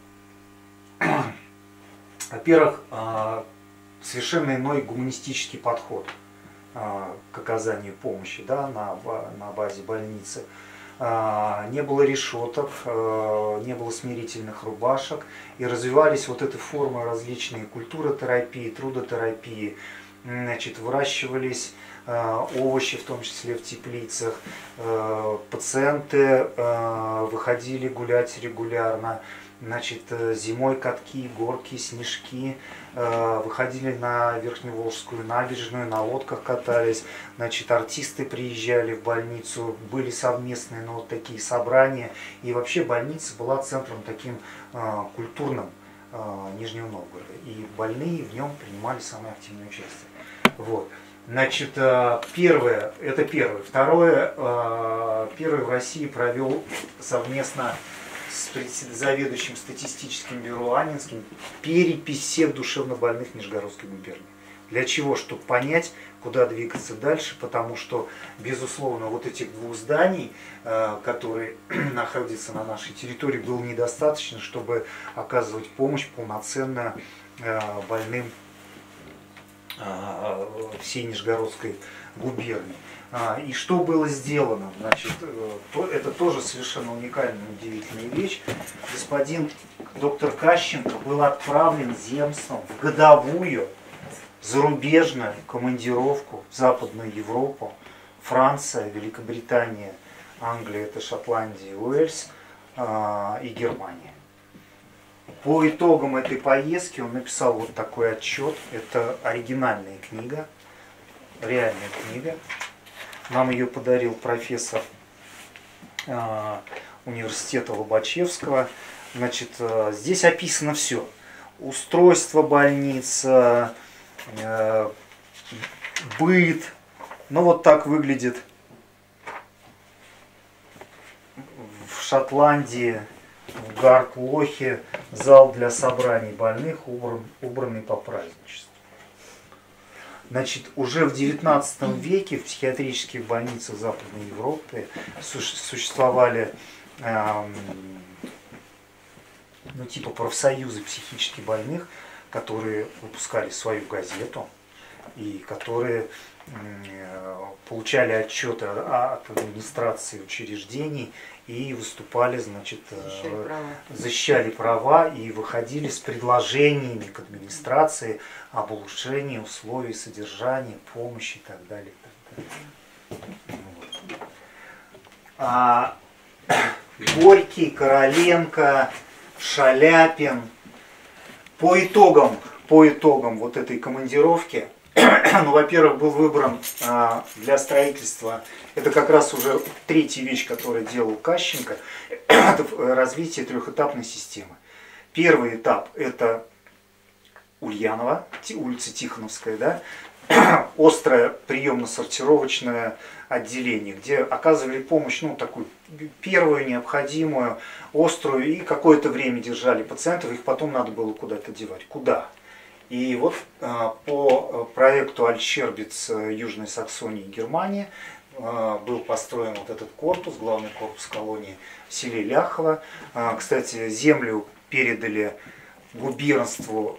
во-первых, а, совершенно иной гуманистический подход а, к оказанию помощи, да, на, на базе больницы. Не было решеток, не было смирительных рубашек, и развивались вот эти формы различные культуротерапии, трудотерапии. Значит, выращивались овощи, в том числе в теплицах. Пациенты выходили гулять регулярно. Значит, зимой катки, горки, снежки, выходили на Верхневолжскую набережную, на лодках катались. Значит, артисты приезжали в больницу, были совместные, ну, вот такие собрания. И вообще больница была центром таким культурным Нижнего Новгорода. И больные в нем принимали самое активное участие. Вот. Значит, первое, это первое. Второе, первый в России провел совместно с заведующим статистическим бюро Анинским перепись всех душевнобольных Нижегородской губернии. Для чего? Чтобы понять, куда двигаться дальше, потому что, безусловно, вот этих двух зданий, которые находятся на нашей территории, было недостаточно, чтобы оказывать помощь полноценно больным всей Нижегородской губернии. И что было сделано? Значит, это тоже совершенно уникальная, удивительная вещь. Господин доктор Кащенко был отправлен земством в годовую зарубежную командировку в Западную Европу, Франция, Великобритания, Англия, это Шотландия, Уэльс и Германия. По итогам этой поездки он написал вот такой отчет. Это оригинальная книга, реальная книга. Нам ее подарил профессор э, университета Лобачевского. Значит, э, здесь описано все. Устройство больниц, э, быт. Ну вот так выглядит в Шотландии, в Гарклохе зал для собраний больных, убран, убранный по праздничеству. Значит, уже в девятнадцатом веке в психиатрических больницах Западной Европы существовали э, ну, типа профсоюзы психически больных, которые выпускали свою газету и которые э, получали отчеты от администрации учреждений и выступали, значит, защищали права. защищали права и выходили с предложениями к администрации об улучшении условий содержания, помощи и так далее. И так далее. Вот. А, Горький, Короленко, Шаляпин. По итогам, по итогам вот этой командировки, ну, во-первых, был выбран а, для строительства, это как раз уже третья вещь, которую делал Кащенко, это развитие трехэтапной системы. Первый этап – это Ульянова, улица Тихоновская, да, острое приемно-сортировочное отделение, где оказывали помощь, ну, такую первую, необходимую, острую, и какое-то время держали пациентов, их потом надо было куда-то девать. Куда? И вот по проекту Альтшербиц Южной Саксонии, Германии, был построен вот этот корпус, главный корпус колонии в селе Ляхово. Кстати, землю передали губернству,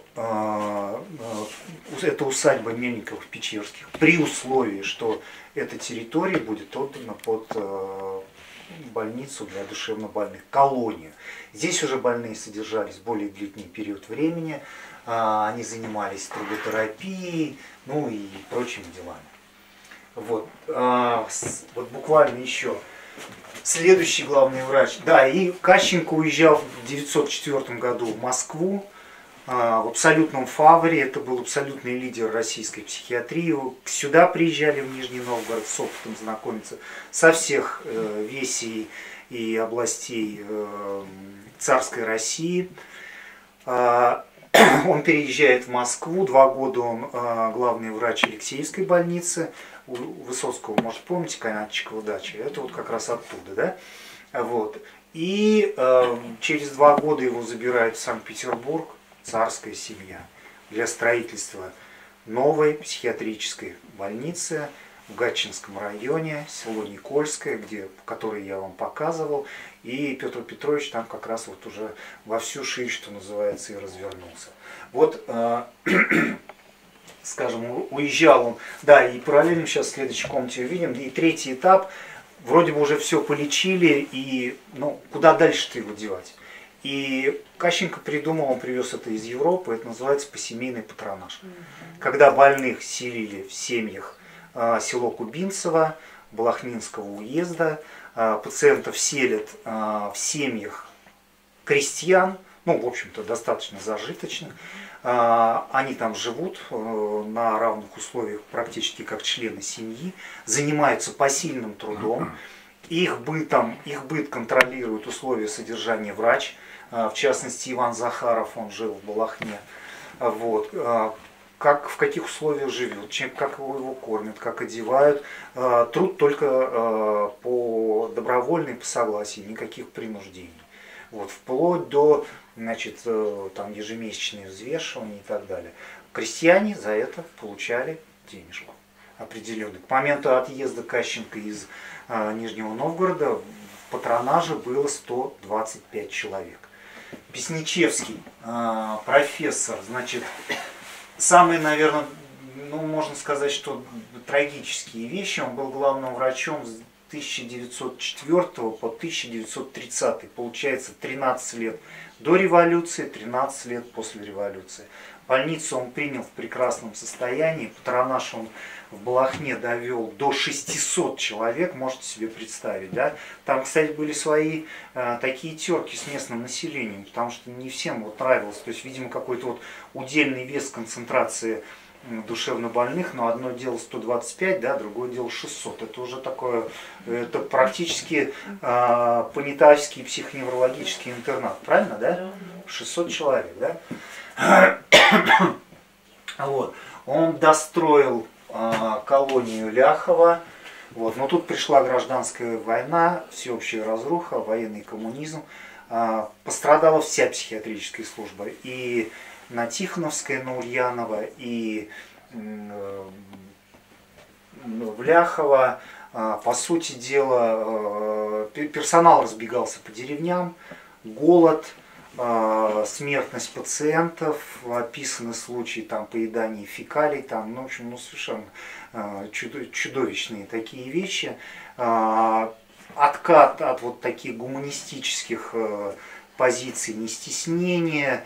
это усадьба Мельниковых-Печерских, при условии, что эта территория будет отдана под больницу для душевнобольных, колонию. Здесь уже больные содержались более длительный период времени, они занимались трудотерапией, ну и прочими делами. Вот, вот буквально еще. Следующий главный врач. Да, и Кащенко уезжал в тысяча девятьсот четвёртом году в Москву в абсолютном фаворе. Это был абсолютный лидер российской психиатрии. Сюда приезжали в Нижний Новгород с опытом знакомиться со всех весей и областей царской России. Он переезжает в Москву. Два года он главный врач Алексеевской больницы. У Высоцкого, может, помните, канатчикова дача? Это вот как раз оттуда, да? Вот. И э, через два года его забирают в Санкт-Петербург, царская семья, для строительства новой психиатрической больницы в Гатчинском районе, село Никольское, где, который я вам показывал. И Петр Петрович там как раз вот уже во всю ширь, что называется, и развернулся. Вот, э, скажем, уезжал он, да, и параллельно сейчас в следующей комнате увидим, и третий этап, вроде бы уже все полечили, и, ну, куда дальше-то его девать? И Кащенко придумал, он привез это из Европы, это называется посемейный патронаж. Mm-hmm. Когда больных селили в семьях э, село Кубинцево, Балахнинского уезда, э, пациентов селят э, в семьях крестьян, ну, в общем-то, достаточно зажиточных. Они там живут на равных условиях практически как члены семьи, занимаются посильным трудом, их бытом, их быт контролирует условия содержания врач, в частности Иван Захаров, он жил в Балахне. Вот. как, в каких условиях живет, чем, как его, его кормят, как одевают. Труд только по добровольной, по согласию, никаких принуждений. Вот, вплоть до, значит, там, ежемесячные взвешивания и так далее. Крестьяне за это получали денежку определенную. К моменту отъезда Кащенко из э, Нижнего Новгорода в патронаже было сто двадцать пять человек. Песничевский, э, профессор, значит, самые, наверное, ну, можно сказать, что трагические вещи. Он был главным врачом с тысяча девятьсот четвёртого по тысяча девятьсот тридцатый. Получается, тринадцать лет до революции, тринадцать лет после революции. Больницу он принял в прекрасном состоянии. Патронаж он в Балахне довел до шестисот человек, можете себе представить. Да? Там, кстати, были свои э, такие терки с местным населением, потому что не всем вот нравилось. То есть, видимо, какой-то вот удельный вес концентрации душевно больных, но одно дело сто двадцать пять, да, другое дело шестьсот. Это уже такое, это практически э, понятайский психоневрологический интернат, правильно, да? шестьсот человек, да? Вот. Он достроил э, колонию Ляхова, вот. Но тут пришла гражданская война, всеобщая разруха, военный коммунизм. Э, пострадала вся психиатрическая служба. И на Тихоновской, на Ульянова, и э, в Ляхово. Э, по сути дела, э, персонал разбегался по деревням, голод, смертность пациентов, описаны случаи там, поедания фекалий, там, ну, в общем, ну, совершенно чудовищные такие вещи. Откат от вот таких гуманистических позиций, нестеснения,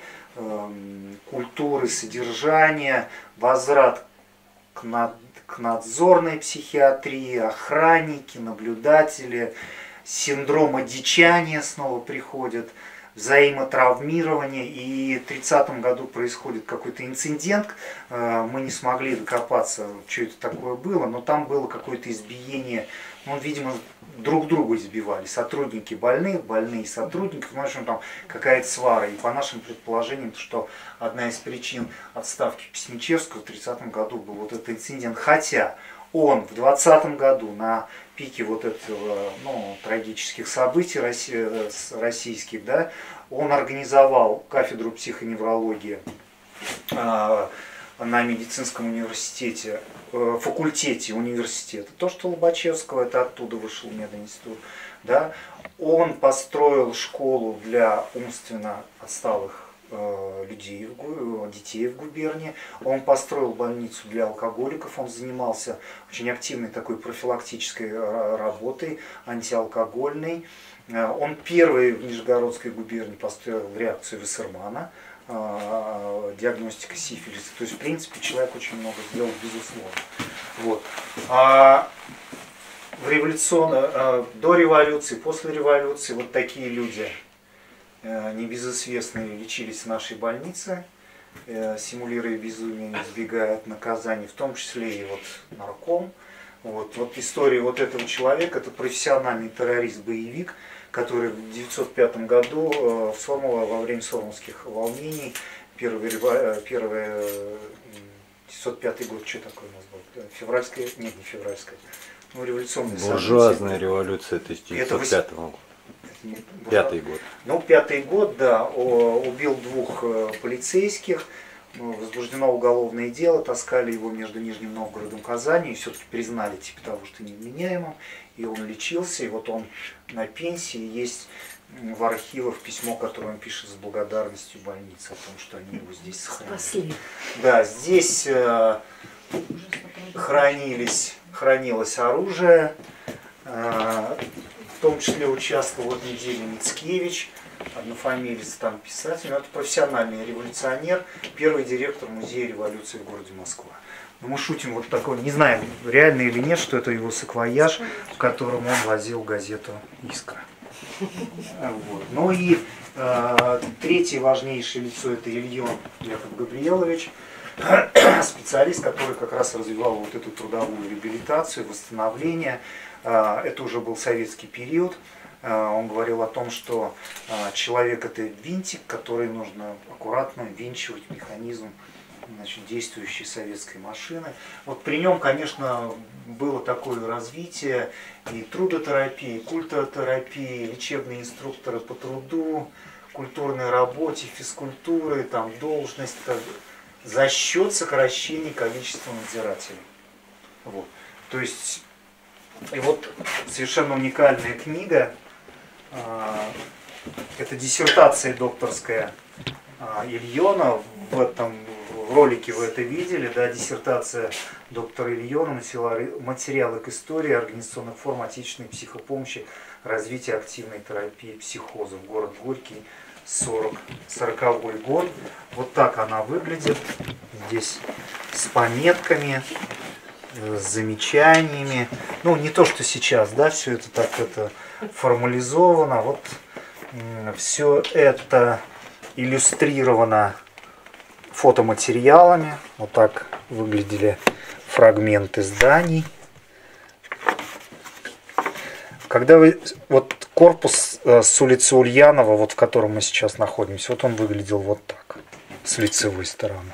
культуры, содержания, возврат к, над, к надзорной психиатрии, охранники, наблюдатели, синдром одичания снова приходит, взаимотравмирование, и в тридцатом году происходит какой-то инцидент, мы не смогли докопаться, что это такое было, но там было какое-то избиение, ну, видимо, друг друга избивали, сотрудники больных, больные сотрудники, в общем, там какая-то свара, и по нашим предположениям, что одна из причин отставки Песничевского в тридцатом году был вот этот инцидент, хотя он в двадцатом году на пике вот этого, ну, трагических событий российских, да, он организовал кафедру психоневрологии э, на медицинском университете, э, факультете университета. То, что Лобачевского, это оттуда вышел мединститут. Да. Он построил школу для умственно отсталых людей, детей в губернии. Он построил больницу для алкоголиков, он занимался очень активной такой профилактической работой, антиалкогольной. Он первый в Нижегородской губернии построил реакцию Вассермана, диагностика сифилиса. То есть, в принципе, человек очень много сделал, безусловно. Вот. А в революционно, до революции, после революции вот такие люди, небезызвестные, лечились в нашей больнице, симулируя безумие, избегая от наказаний, в том числе и вот нарком. Вот, вот история вот этого человека, это профессиональный террорист-боевик, который в тысяча девятьсот пятом году в Сомово, во время сомовских волнений, первый, первый девятьсот пятый год, что такое у нас был? Февральская? Нет, не февральская. Ну, революционная буржуазная революция тысяча девятьсот пятого года. Пятый год. Ну, пятый год, да, убил двух полицейских, возбуждено уголовное дело, таскали его между Нижним Новгородом и Казанью, и все-таки признали типа того, что невменяемым, и он лечился, и вот он на пенсии, есть в архивах письмо, которое он пишет с благодарностью больницы, о том, что они его здесь сохранили. Да, здесь э, хранились, хранилось оружие, э, в том числе участвовал в неделе Мицкевич, однофамилец, там писатель, но это профессиональный революционер, первый директор музея революции в городе Москва. Но мы шутим вот такой, не знаем, реально или нет, что это его саквояж, в котором он возил газету «Искра». Вот. Ну и э, третье важнейшее лицо — это Ильин Яков Габриелович, специалист, который как раз развивал вот эту трудовую реабилитацию, восстановление. Это уже был советский период. Он говорил о том, что человек — это винтик, который нужно аккуратно винчивать в механизм значит, действующей советской машины. Вот при нем, конечно, было такое развитие и трудотерапии, и культуротерапии, лечебные инструкторы по труду, культурной работе, физкультуры, там, должность, за счет сокращения количества надзирателей. Вот. То есть, и вот совершенно уникальная книга, это диссертация докторская Ильона, в этом ролике вы это видели, да, диссертация доктора Ильона, материалы к истории организационных форм отечественной психопомощи, развития активной терапии психозов, город Горький, сороковой год. Вот так она выглядит, здесь с пометками, с замечаниями, ну не то, что сейчас, да, все это так это формализовано, вот все это иллюстрировано фотоматериалами. Вот так выглядели фрагменты зданий. Когда вы, вот корпус с улицы Ульянова, вот в котором мы сейчас находимся, вот он выглядел вот так, с лицевой стороны.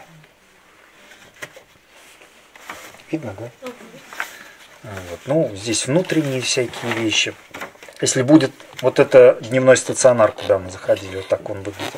Видно, да? Вот. Ну, здесь внутренние всякие вещи. Если будет вот это дневной стационар, куда мы заходили, вот так он выглядел.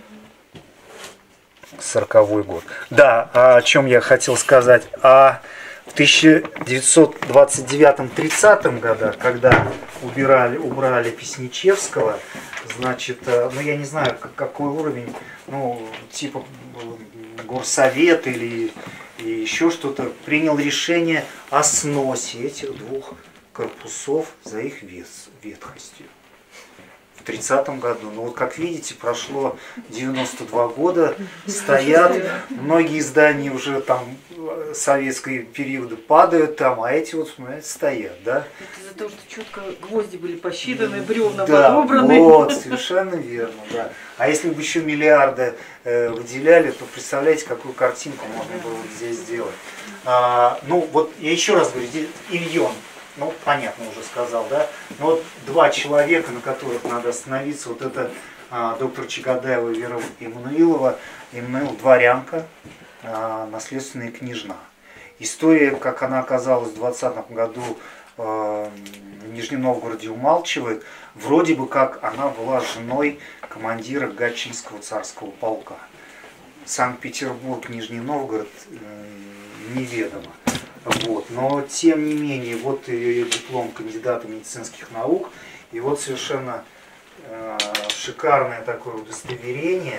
сороковой год. Да, о чем я хотел сказать. А в тысяча девятьсот двадцать девятом — тридцатом годах, когда убирали, убрали Песничевского, значит, ну я не знаю, какой уровень, ну, типа горсовет или и еще что-то, принял решение о сносе этих двух корпусов за их вес, ветхостью. В тридцатом году. Но вот как видите, прошло девяносто два года, стоят, многие здания уже там советского периода падают там, а эти вот, смотрите, стоят, да? Это из-за того, что четко гвозди были посчитаны, бревна да, подобраны. Вот, совершенно верно, да. А если бы еще миллиарды э, выделяли, то представляете, какую картинку можно было здесь сделать. А, ну вот я еще раз говорю, здесь Ильон. Ну, понятно, уже сказал, да? Но вот два человека, на которых надо остановиться, вот это а, доктор Чагадаева и Вера Эммануилова, Эммануил дворянка, а, наследственная княжна. История, как она оказалась в двадцатом году а, в Нижнем Новгороде, умалчивает. Вроде бы как она была женой командира Гатчинского царского полка. Санкт-Петербург, Нижний Новгород, э, неведомо. Вот. Но тем не менее, вот ее диплом кандидата медицинских наук, и вот совершенно э, шикарное такое удостоверение.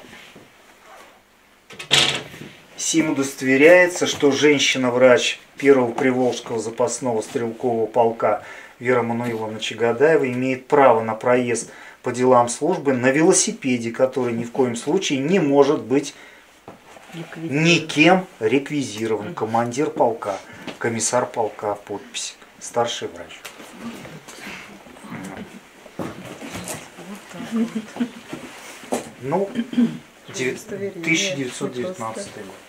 Сим удостоверяется, что женщина-врач первого Приволжского запасного стрелкового полка Вера Мануиловна Чагадаева имеет право на проезд по делам службы на велосипеде, который ни в коем случае не может быть никем реквизирован. Командир полка, комиссар полка, подпись, старший врач. Ну, тысяча девятьсот девятнадцатый год.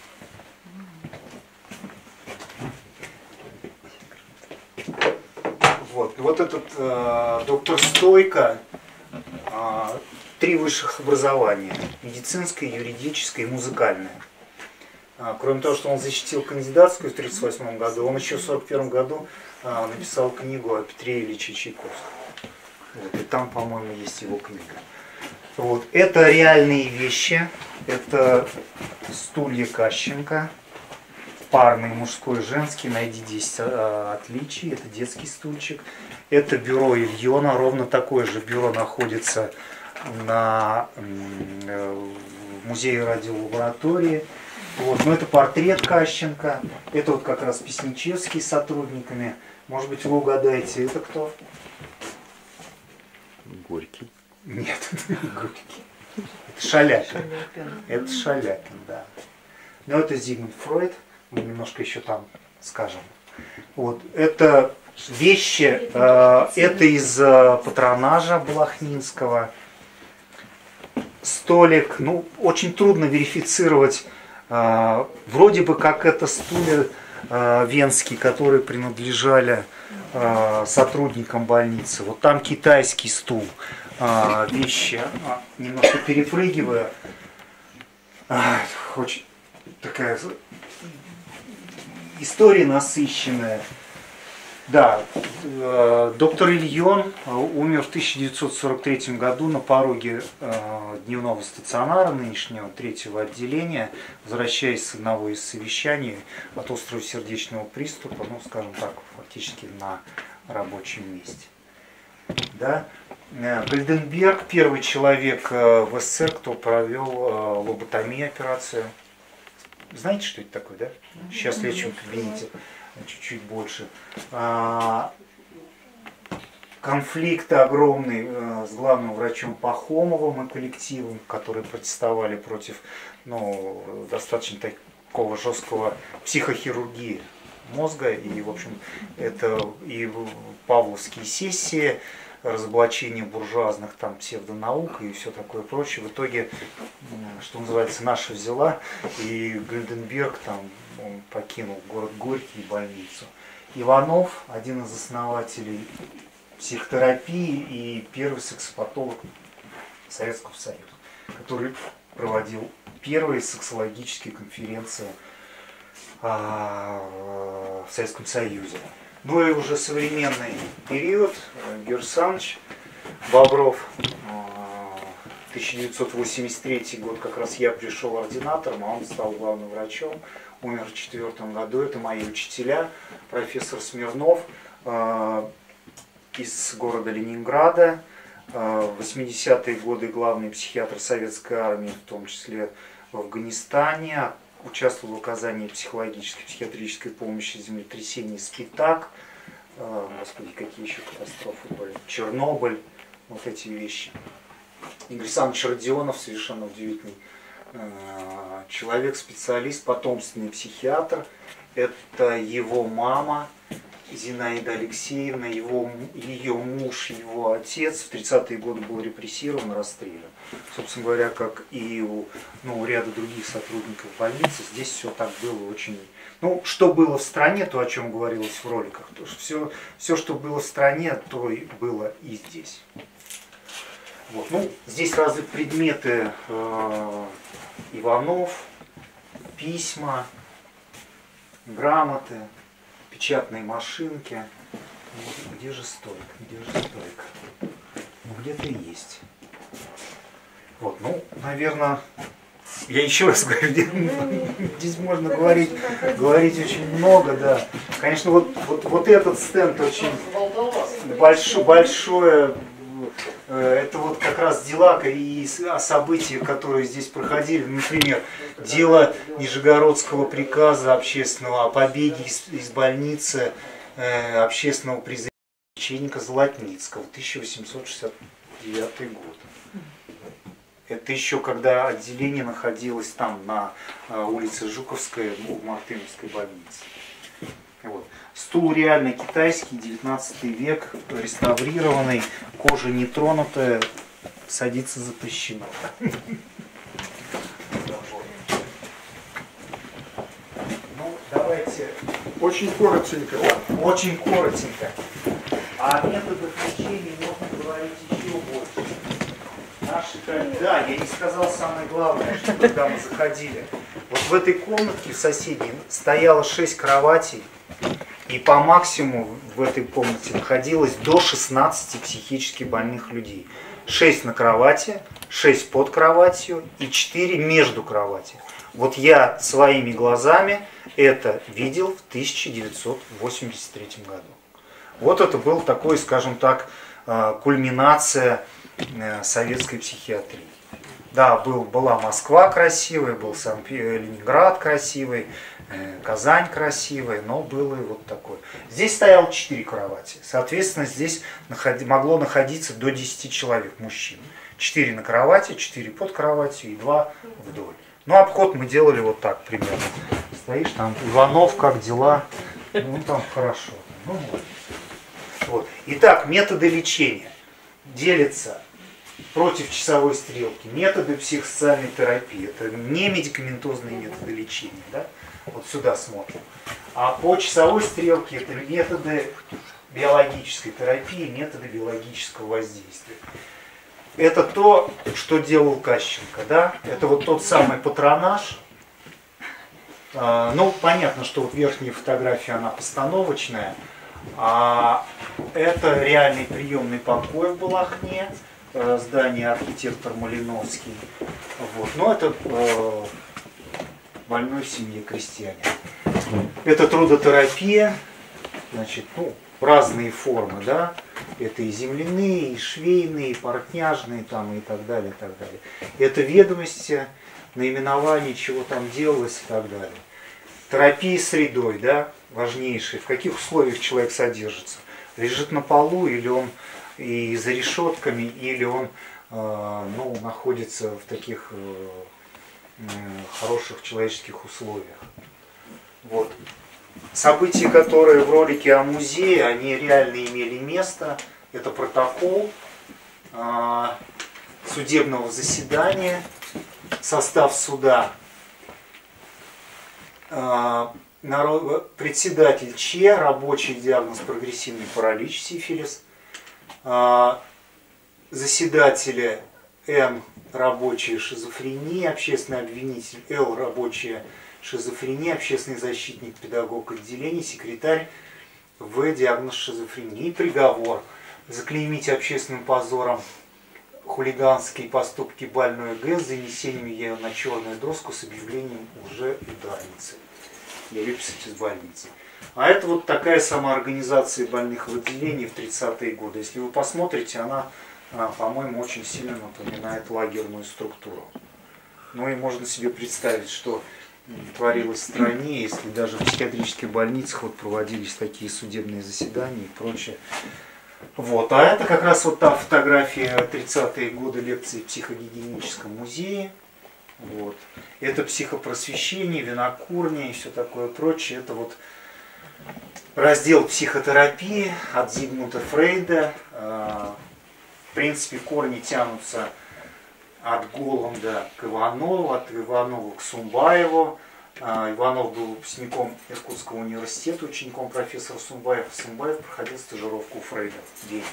Вот, вот этот э, доктор Стойко, э, три высших образования: медицинское, юридическое и музыкальное. А, кроме того, что он защитил кандидатскую в тридцать восьмом году, он еще в сорок первом году а, написал книгу о Петре Ильиче Чайковском. Вот, и там, по-моему, есть его книга. Вот. Это реальные вещи. Это стулья Кащенко. Парный, мужской, женский. Найди десять а, отличий. Это детский стульчик. Это бюро Ильона. Ровно такое же бюро находится на, в музее радиолаборатории. Вот. Но это портрет Кащенко. Это вот как раз Песничевский с сотрудниками. Может быть, вы угадаете, это кто? Горький. Нет, это не Горький. Это Шаляпин. Это Шаляпин, да. Но это Зигмунд Фройд. Мы немножко еще там скажем. Вот. Это вещи, э, это из э, патронажа Блохнинского. Столик, ну, очень трудно верифицировать. Э, вроде бы как это стулья э, венские, которые принадлежали э, сотрудникам больницы. Вот там китайский стул. Вещи, немножко перепрыгивая, очень, такая история насыщенная. Да, э, доктор Ильон умер в тысяча девятьсот сорок третьем году на пороге э, дневного стационара нынешнего третьего отделения, возвращаясь с одного из совещаний от острого сердечного приступа, ну, скажем так, фактически на рабочем месте. Да? Гольденберг, первый человек в СССР, кто провел лоботомию операцию. Знаете, что это такое, да? Сейчас в лечебном кабинете чуть-чуть больше. Конфликт огромный с главным врачом Пахомовым и коллективом, которые протестовали против, ну, достаточно такого жесткого психохирургии мозга. И, в общем, это и павловские сессии, разоблачение буржуазных там псевдонаук и все такое прочее. В итоге, что называется, наша взяла, и Гольденберг там он покинул город Горький и больницу. Иванов, один из основателей психотерапии и первый сексопатолог Советского Союза, который проводил первые сексологические конференции в Советском Союзе. Ну и уже современный период, Георгий Александрович Бобров, тысяча девятьсот восемьдесят третий год, как раз я пришел ординатором, а он стал главным врачом, умер в четвертом году. Это мои учителя, профессор Смирнов из города Ленинграда, в восьмидесятые годы главный психиатр Советской армии, в том числе в Афганистане, участвовал в оказании психологической, психиатрической помощи, землетрясений, Спитак, э, господи, какие еще катастрофы были, Чернобыль, вот эти вещи. Игорь Александрович Родионов, совершенно удивительный э, человек, специалист, потомственный психиатр. Это его мама Зинаида Алексеевна, его, ее муж, его отец в тридцатые годы был репрессирован, расстрелян. Собственно говоря, как и у, ну, у ряда других сотрудников больницы, здесь все так было очень... Ну, что было в стране, то, о чем говорилось в роликах, то, что все, все, что было в стране, то и было и здесь. Вот. Ну, здесь разные предметы э, Иванов, письма, грамоты, печатные машинки. Где же стойка? Где же стойка? Ну, где-то есть. Вот, ну, наверное, я еще раз говорю, здесь можно говорить, говорить очень много, да. Конечно, вот, вот, вот этот стенд очень большой, большое, это вот как раз дела и события, которые здесь проходили. Например, дело Нижегородского приказа общественного о побеге из, из больницы э, общественного призывника Золотницкого, тысяча восемьсот шестьдесят девятый год. Это еще когда отделение находилось там на улице Жуковской, в Мартыновской больнице. Вот. Стул реально китайский, девятнадцатый век, реставрированный, кожа не тронутая, садиться запрещено. Ну, давайте. Очень коротенько. Очень коротенько. А методах лечения можно говорить еще больше. Наши, да, я не сказал самое главное, что когда мы заходили. Вот в этой комнатке, в соседней, стояло шесть кроватей. И по максимуму в этой комнате находилось до шестнадцати психически больных людей. шесть на кровати, шесть под кроватью и четыре между кроватью. Вот я своими глазами это видел в тысяча девятьсот восемьдесят третьем году. Вот это был такой, скажем так, кульминация советской психиатрии. Да, был, была Москва красивая, был сам Ленинград красивый, Казань красивая, но было и вот такое. Здесь стояло четыре кровати. Соответственно, здесь могло находиться до десяти человек, мужчин. четыре на кровати, четыре под кроватью и два вдоль. Ну, обход мы делали вот так примерно. Стоишь там, Иванов, как дела? Ну, там хорошо. Ну, вот. Вот. Итак, методы лечения делятся против часовой стрелки, методы психосоциальной терапии. Это не медикаментозные методы лечения. Да? Вот сюда смотрим. А по часовой стрелке это методы биологической терапии, методы биологического воздействия. Это то, что делал Кащенко. Да? Это вот тот самый патронаж, Ну, понятно, что вот верхняя фотография, она постановочная, а это реальный приемный покой в Балахне, здание архитектор Малиновский. Вот. Но это э, больной в семье крестьянин. Это трудотерапия, значит, ну, разные формы, да, это и земляные, и швейные, и портняжные, там, и так далее, и так далее. Это ведомости, наименование, чего там делалось и так далее. Терапия средой, да, важнейшая, в каких условиях человек содержится. Лежит на полу, или он и за решетками, или он э, ну, находится в таких э, хороших человеческих условиях. Вот. События, которые в ролике о музее, они реально имели место. Это протокол э, судебного заседания, состав суда, э, народ, председатель ЧЕ, рабочий диагноз прогрессивный паралич, сифилис, э, заседатели Н, рабочая шизофрения, общественный обвинитель, Л, рабочая шизофрения, общественный защитник, педагог отделения, секретарь В, диагноз шизофрении. Приговор: заклеймить общественным позором хулиганские поступки больной Г с занесением ее на черную доску с объявлением уже ударницы. И выписать из больницы. А это вот такая самоорганизация больных в отделении в тридцатые годы. Если вы посмотрите, она, по-моему, очень сильно напоминает лагерную структуру. Ну и можно себе представить, что творилось в стране, если даже в психиатрических больницах вот проводились такие судебные заседания и прочее. Вот. А это как раз вот та фотография тридцатые годы лекции в психогигиеническом музее. Вот. Это психопросвещение, винокурня и все такое прочее. Это вот раздел психотерапии от Зигмунда Фрейда. В принципе, корни тянутся от Голланда к Иванову, от Иванова к Сумбаеву. Иванов был выпускником Иркутского университета, учеником профессора Сумбаева. Сумбаев проходил стажировку у Фрейда в Вене.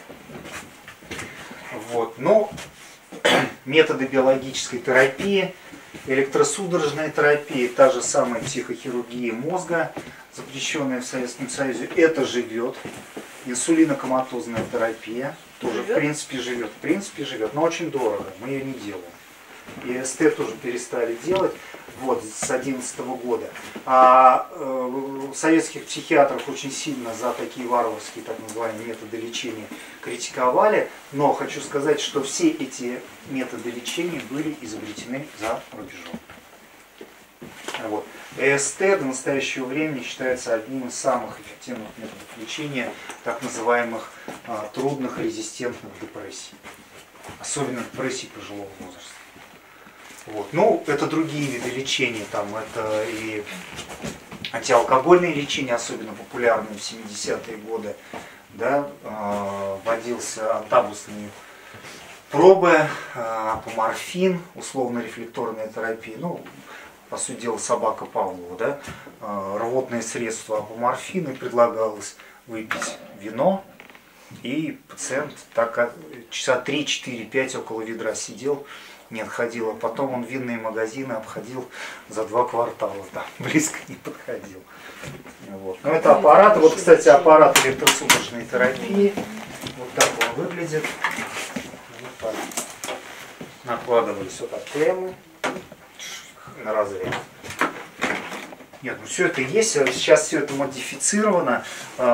Вот. Но методы биологической терапии, электросудорожная терапия, та же самая психохирургия мозга, запрещенная в Советском Союзе, это живет. Инсулинокоматозная терапия тоже живет? в принципе живет. В принципе живет, но очень дорого, мы ее не делаем. И СТ тоже перестали делать вот, с две тысячи одиннадцатого года. А э, советских психиатров очень сильно за такие варварские, так называемые, методы лечения критиковали. Но хочу сказать, что все эти методы лечения были изобретены за рубежом. Вот. ЭСТ до настоящего времени считается одним из самых эффективных методов лечения так называемых а, трудных резистентных депрессий. Особенно депрессий пожилого возраста. Вот. Ну, это другие виды лечения, там, это и антиалкогольное лечение, особенно популярное в семидесятые годы, да, э, вводился антабусные пробы, э, апоморфин, условно-рефлекторная терапия, ну, по сути дела, собака Павлова, да, э, рвотное средство апоморфин, и предлагалось выпить вино, и пациент так часа три-четыре-пять около ведра сидел, не отходил, а потом он винные магазины обходил за два квартала, там, близко не подходил. Вот. Ну, это аппарат, вот, кстати, аппарат электросудорожной терапии, вот так он выглядит. Вот так. Накладывались вот так клеммы на разрез. Нет, ну все это есть, сейчас все это модифицировано,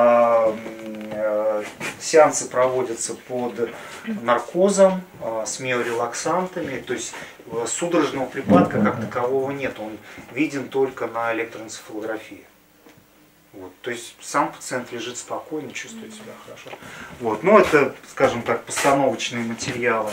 сеансы проводятся под наркозом, с миорелаксантами, то есть судорожного припадка как такового нет, он виден только на электроэнцефалографии. Вот, то есть сам пациент лежит спокойно, чувствует себя хорошо. Вот, ну это, скажем так, постановочные материалы,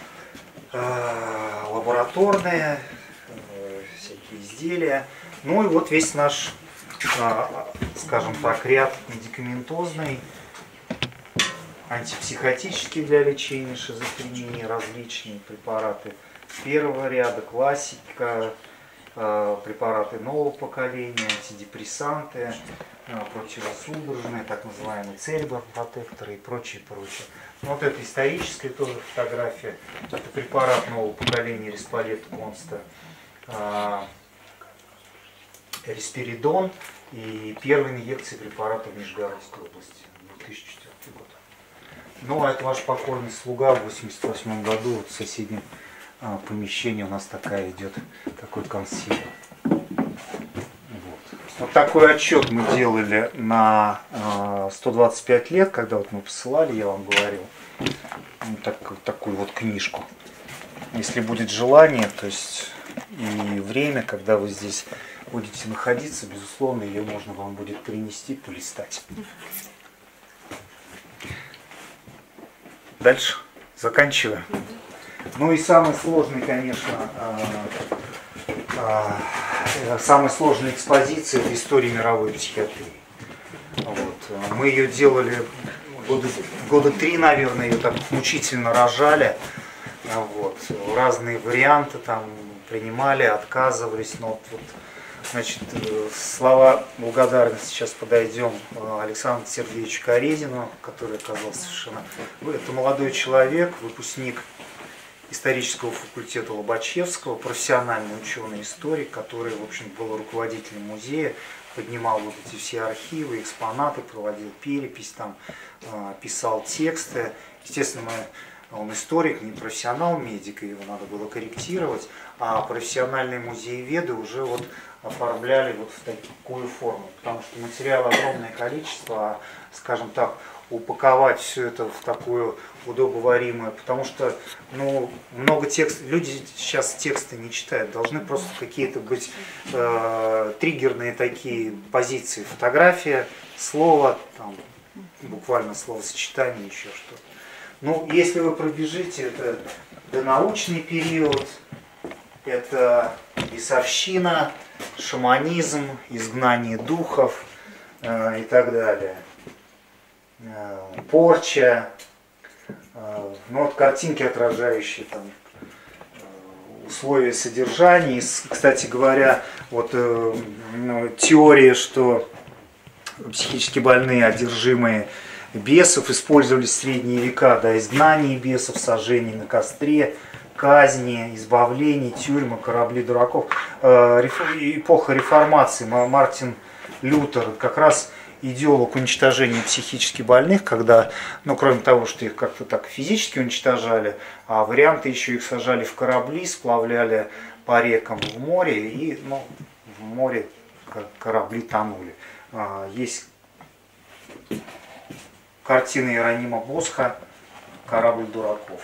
лабораторные, всякие изделия. Ну и вот весь наш, скажем так, ряд медикаментозный, антипсихотический для лечения шизофрении, различные препараты первого ряда, классика, препараты нового поколения, антидепрессанты, противосудорожные, так называемые церебропротекторы и прочее, прочее. Вот это историческая тоже фотография, это препарат нового поколения Респолет Конста. Респиридон и первые инъекции препарата в Нижегородской области, две тысячи четвёртый год. Ну, а это ваш покорный слуга в восемьдесят восьмом году, вот в соседнем а, помещении у нас такая идет, такой консилиум. Вот. Вот такой отчет мы делали на а, сто двадцать пять лет, когда вот мы посылали, я вам говорил, вот так, такую вот книжку. Если будет желание, то есть и время, когда вы здесь будете находиться, безусловно, ее можно вам будет принести, полистать. Дальше заканчиваем. Ну и самый сложный, конечно, э, э, самая сложная экспозиция – это история мировой психиатрии. Вот. Мы ее делали года, года три, наверное, ее так мучительно рожали. Вот. Разные варианты там принимали, отказывались, но вот, значит, слова благодарности сейчас подойдем Александру Сергеевичу Карезину, который оказался совершенно... Это молодой человек, выпускник исторического факультета Лобачевского, профессиональный ученый историк, который, в общем, был руководителем музея, поднимал вот эти все архивы, экспонаты, проводил перепись, там, писал тексты. Естественно, мы... Он историк, не профессионал, медик, и его надо было корректировать, а профессиональные музееведы уже вот оформляли вот в такую форму, потому что материала огромное количество, а, скажем так, упаковать все это в такую удобоваримую, потому что ну, много текстов, люди сейчас тексты не читают, должны просто какие-то быть э, триггерные такие позиции, фотография, слово, там, буквально словосочетание, еще что-то. Ну, если вы пробежите, это донаучный период, это бесовщина, шаманизм, изгнание духов э, и так далее. Э, порча, э, ну вот картинки, отражающие там э, условия содержания. И, кстати говоря, вот э, ну, теория, что психически больные, одержимые бесов использовались в средние века, да, изгнание бесов, сожжение на костре, казни, избавление, тюрьмы, корабли дураков. Эпоха реформации, Мартин Лютер, как раз идеолог уничтожения психически больных, когда, ну, кроме того, что их как-то так физически уничтожали, а варианты еще их сажали в корабли, сплавляли по рекам в море, и, ну, в море корабли тонули. Есть картина Иеронима Босха «Корабль дураков».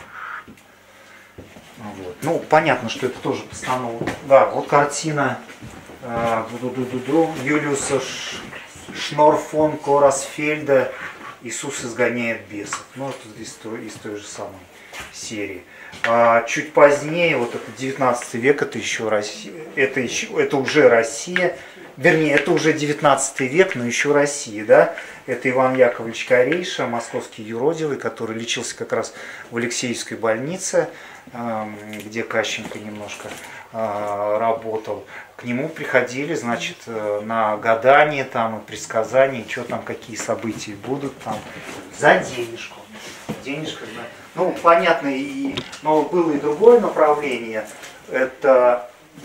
Вот. Ну, понятно, что это тоже постанова. Да, вот картина э, Юлиуса Шнор фон Корасфельда «Иисус изгоняет бесов». Ну, это из той, из той же самой серии. А чуть позднее, вот это девятнадцатый век, это еще Россия, это, еще, это уже Россия. Вернее, это уже девятнадцатый век, но еще Россия, да? Это Иван Яковлевич Корейша, московский юродивый, который лечился как раз в Алексеевской больнице, где Кащенко немножко работал. К нему приходили, значит, на гадание там и предсказания, что там, какие события будут там, за денежку. Денежка, да. Ну, понятно, и, но было и другое направление. Это...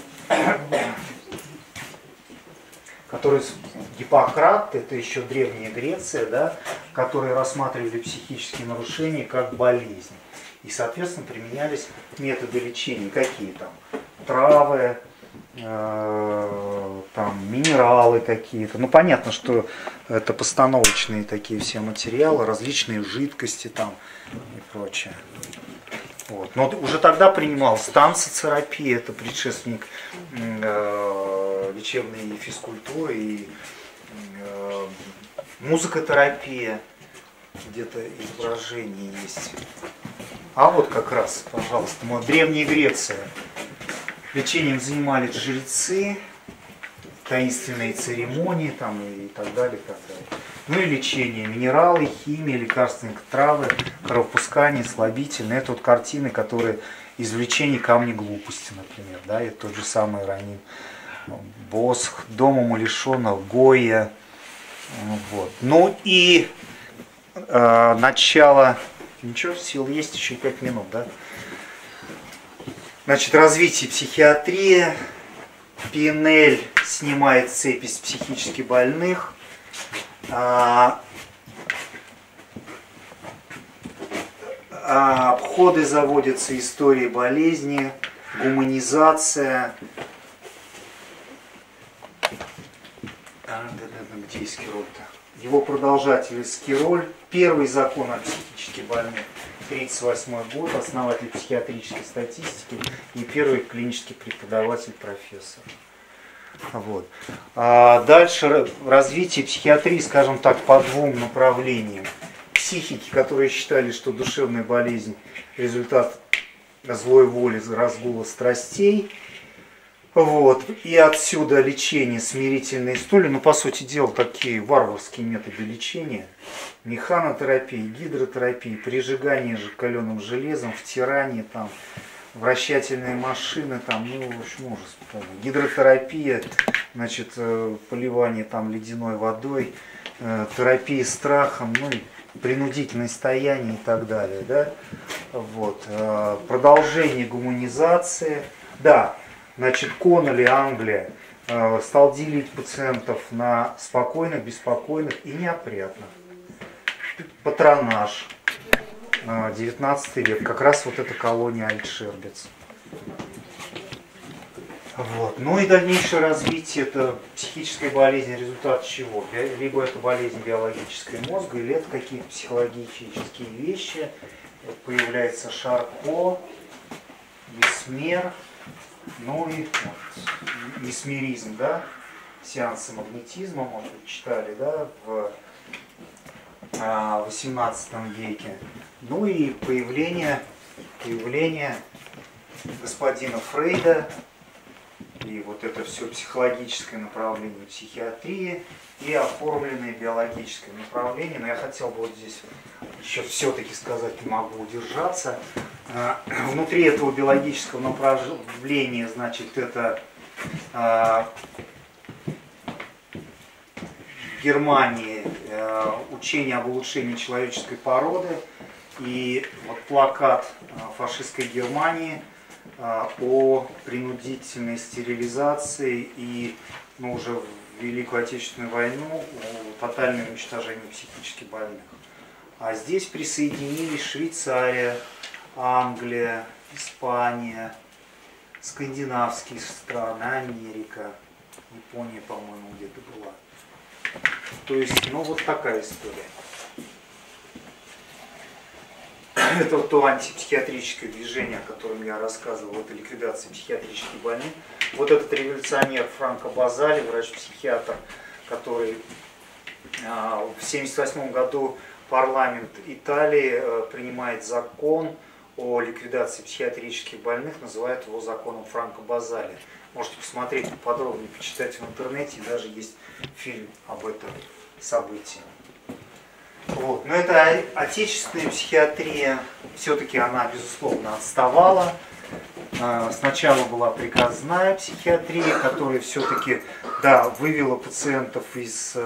который Гиппократ, это еще Древняя Греция, да, которые рассматривали психические нарушения как болезнь. И, соответственно, применялись методы лечения. Какие там? Травы, э, там, минералы какие-то. Ну, понятно, что это постановочные такие все материалы, различные жидкости там и прочее. Вот. Но уже тогда принималась танцотерапия, это предшественник э, лечебной физкультуры, и э, музыкотерапия, где-то изображение есть. А вот как раз, пожалуйста, мы, Древняя Греция. Лечением занимались жрецы, таинственные церемонии там, и так далее, и так далее. Ну и лечение, минералы, химия, лекарственные травы, кровопускание, слабительные. Это вот картины, которые извлечение камня глупости, например. Да, это тот же самый Иероним Босх, Дом умалишенного, Гойя. Вот. Ну и э, начало, ничего, сил есть, еще пять минут, да? Значит, развитие психиатрии, Пинель снимает цепи с психически больных. А, а, обходы заводятся, истории болезни, гуманизация. А, да, да, где Эскироль-то? Его продолжатель Эскироль. Первый закон о психически больных. тридцать восьмой год, основатель психиатрической статистики и первый клинический преподаватель, профессор. Вот. А дальше развитие психиатрии, скажем так, по двум направлениям. Психики, которые считали, что душевная болезнь – результат злой воли, разгула страстей. Вот. И отсюда лечение, смирительные стулья. Ну, по сути дела, такие варварские методы лечения. Механотерапия, гидротерапия, прижигание же каленым железом, втирание, там, вращательные машины, там, ну, в общем, ужас. Гидротерапия, значит, поливание там ледяной водой, терапия страхом, ну, и принудительное стояние и так далее. Да? Вот. Продолжение гуманизации. Да. Значит, Коннелли, Англия, э, стал делить пациентов на спокойных, беспокойных и неопрятных. Патронаж, э, девятнадцатый век, как раз вот эта колония Альтшербец. Вот. Ну и дальнейшее развитие, это психическая болезнь, результат чего? Либо это болезнь биологической мозга, или это какие-то психологические вещи. Вот появляется Шарко, Месмер. Ну и вот, месмеризм, да, сеансы магнетизма, может быть, читали, да, в а, восемнадцатом веке. Ну и появление, появление господина Фрейда, и вот это все психологическое направление психиатрии и оформленное биологическое направление. Но я хотел бы вот здесь еще все-таки сказать, не могу удержаться. Внутри этого биологического направления, значит, это в Германии учение об улучшении человеческой породы и вот плакат фашистской Германии о принудительной стерилизации и, ну, уже в Великую Отечественную войну о тотальном уничтожении психически больных. А здесь присоединились Швейцария, Англия, Испания, скандинавские страны, Америка, Япония, по-моему, где-то была. То есть, ну, вот такая история. Это вот то антипсихиатрическое движение, о котором я рассказывал, это ликвидация психиатрических больных. Вот этот революционер Франко Базали, врач-психиатр, который в семьдесят восьмом году парламент Италии принимает закон о ликвидации психиатрических больных, называют его законом Франко Базали. Можете посмотреть подробнее, почитать в интернете, и даже есть фильм об этом событии. Вот. Но это отечественная психиатрия, все-таки она, безусловно, отставала. Сначала была приказная психиатрия, которая все-таки, да, вывела пациентов из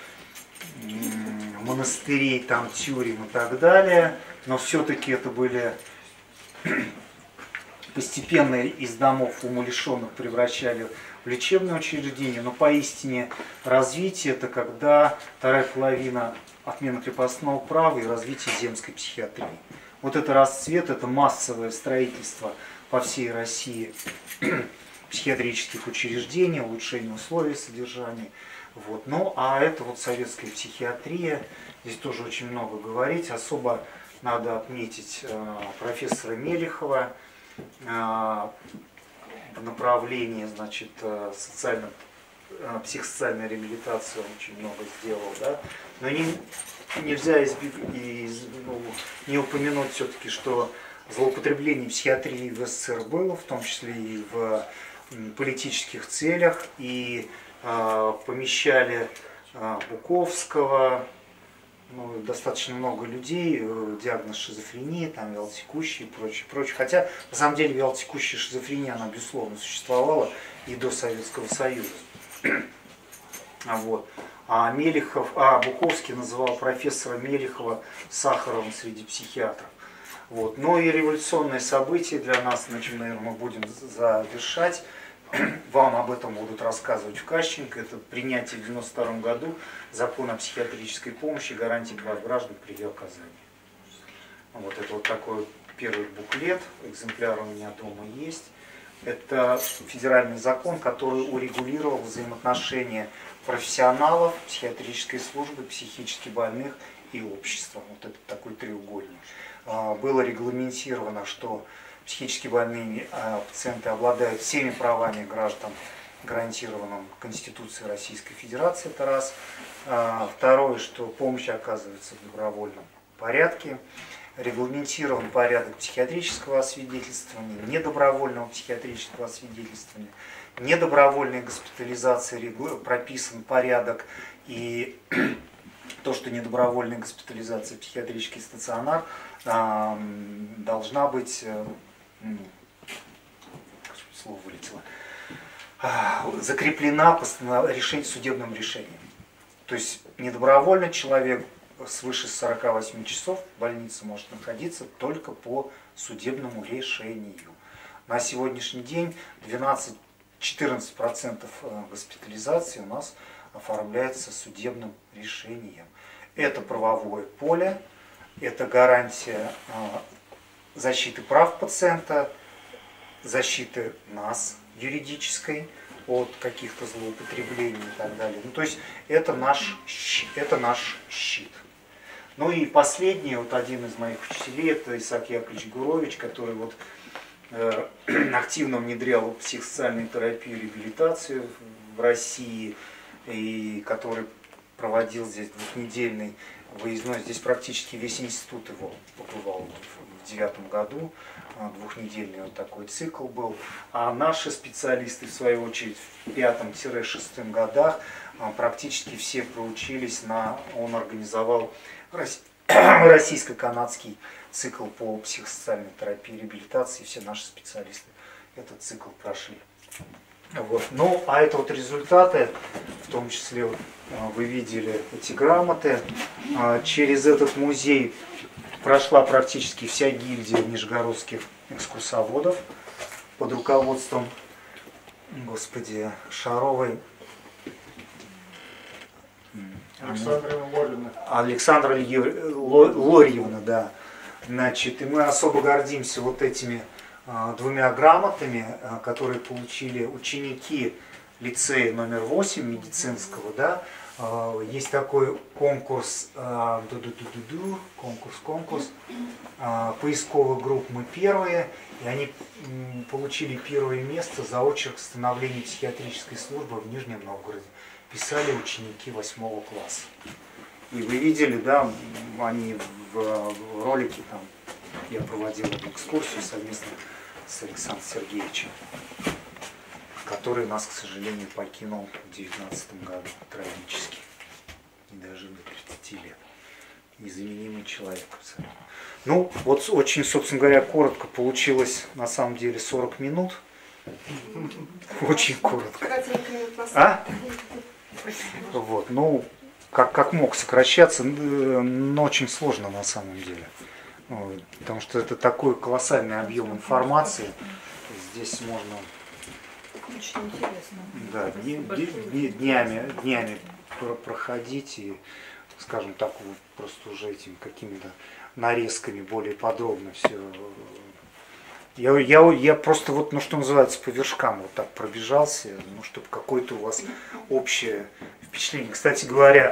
монастырей, там, тюрем и так далее, но все-таки это были постепенно из домов умалишенных превращали в лечебные учреждения, но поистине развитие это когда вторая половина отмена крепостного права и развитие земской психиатрии. Вот это расцвет, это массовое строительство по всей России психиатрических учреждений, улучшение условий содержания. Вот. Ну, а это вот советская психиатрия, здесь тоже очень много говорить, особо надо отметить э, профессора Мелехова, э, в направлении, значит, э, социально, э, психосоциальной реабилитации он очень много сделал, да? Но не, нельзя избег... из, ну, не упомянуть все-таки, что злоупотребление психиатрии в СССР было, в том числе и в политических целях, и э, помещали э, Буковского, ну, достаточно много людей, э, диагноз шизофрении, там, вялотекущей и прочее, прочее. Хотя, на самом деле, вялотекущая шизофрения, она, безусловно, существовала и до Советского Союза. Вот. А Мелехов, а Буковский называл профессора Мелехова Сахаровым среди психиатров. Вот. Но и революционные события для нас, на чем, наверное, мы будем завершать, вам об этом будут рассказывать в Кащенко. Это принятие в девяносто втором году закона о психиатрической помощи, гарантии прав граждан при ее оказании. Вот это вот такой первый буклет, экземпляр у меня дома есть. Это федеральный закон, который урегулировал взаимоотношения профессионалов, психиатрической службы, психически больных и общества. Вот это такой треугольник. Было регламентировано, что психически больные пациенты обладают всеми правами граждан, гарантированным Конституцией Российской Федерации, это раз. Второе, что помощь оказывается в добровольном порядке. Регламентирован порядок психиатрического освидетельствования, недобровольного психиатрического освидетельствования, недобровольной госпитализации, прописан порядок, и то, что недобровольная госпитализация в психиатрический стационар э, должна быть, э, слово вылетело, э, закреплена постанов... решение, судебным решением. То есть недобровольно человек свыше сорока восьми часов в больнице может находиться только по судебному решению. На сегодняшний день двенадцать-четырнадцать процентов госпитализации у нас оформляется судебным решением. Это правовое поле, это гарантия защиты прав пациента, защиты нас юридической от каких-то злоупотреблений и так далее. Ну, то есть это наш, это наш щит. Ну и последний, вот один из моих учителей, это Исаак Яковлевич Гурович, который вот, э, активно внедрял психосоциальную терапию и реабилитацию в России, и который проводил здесь двухнедельный выездной, здесь практически весь институт его побывал в девятом году, двухнедельный вот такой цикл был. А наши специалисты, в свою очередь, в пятом-шестом годах практически все проучились на, он организовал российско-канадский цикл по психосоциальной терапии и реабилитации, все наши специалисты этот цикл прошли. Вот. Ну, а это вот результаты, в том числе вот, вы видели эти грамоты. Через этот музей прошла практически вся гильдия нижегородских экскурсоводов под руководством, господи, Шаровой. Александра Лорьевна. Александра Лорьевна, да. Значит, и мы особо гордимся вот этими а, двумя грамотами, а, которые получили ученики лицея номер восемь медицинского, да. А, есть такой конкурс, а, ду-ду-ду-ду-ду, конкурс, конкурс, а, поисковых групп мы первые, и они м, получили первое место за очерк становления психиатрической службы в Нижнем Новгороде. Писали ученики восьмого класса. И вы видели, да, они в, в ролике, там, я проводил эту экскурсию совместно с Александром Сергеевичем, который нас, к сожалению, покинул в девятнадцатом году трагически. Не дожил до тридцати лет. Незаменимый человек абсолютно. Ну, вот очень, собственно говоря, коротко получилось, на самом деле, сорок минут. Очень коротко. А? Вот, ну, как, как мог сокращаться, но очень сложно на самом деле. Вот, потому что это такой колоссальный объем информации. Здесь можно очень интересно. Да, дни, дни, днями, днями проходить и, скажем так, просто уже этими какими-то нарезками более подробно все. Я, я, я просто вот, ну что называется, по вершкам вот так пробежался, ну, чтобы какое-то у вас общее впечатление. Кстати говоря,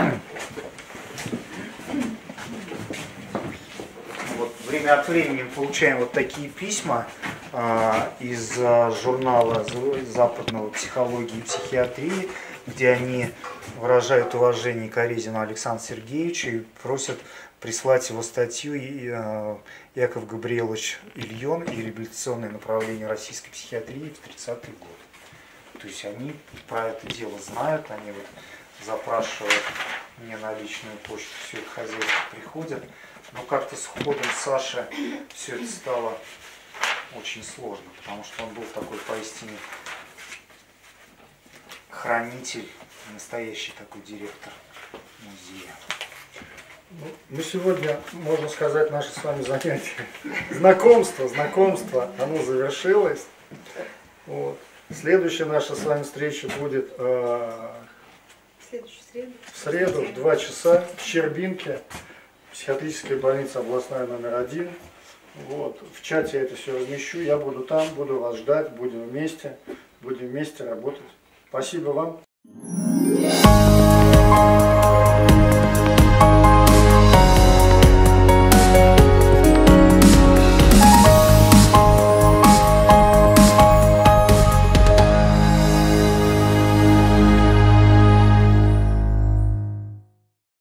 вот время от времени мы получаем вот такие письма а, из а, журнала западного «Психологии и психиатрии», где они выражают уважение к Аризину Александру Сергеевичу и просят прислать его статью «Яков Габриелович Ильон и реабилитационное направление российской психиатрии в тридцатые годы». То есть они про это дело знают, они вот запрашивают мне на личную почту, все это хозяйство приходят. Но как-то с уходом Саши все это стало очень сложно, потому что он был такой поистине хранитель, настоящий такой директор музея. Ну, сегодня, можно сказать, наше с вами занятие, знакомство, знакомство, оно завершилось. Вот. Следующая наша с вами встреча будет э, в среду в два часа в Щербинке, психиатрическая больница областная номер один. Вот. В чате я это все размещу, я буду там, буду вас ждать, будем вместе, будем вместе работать. Спасибо вам.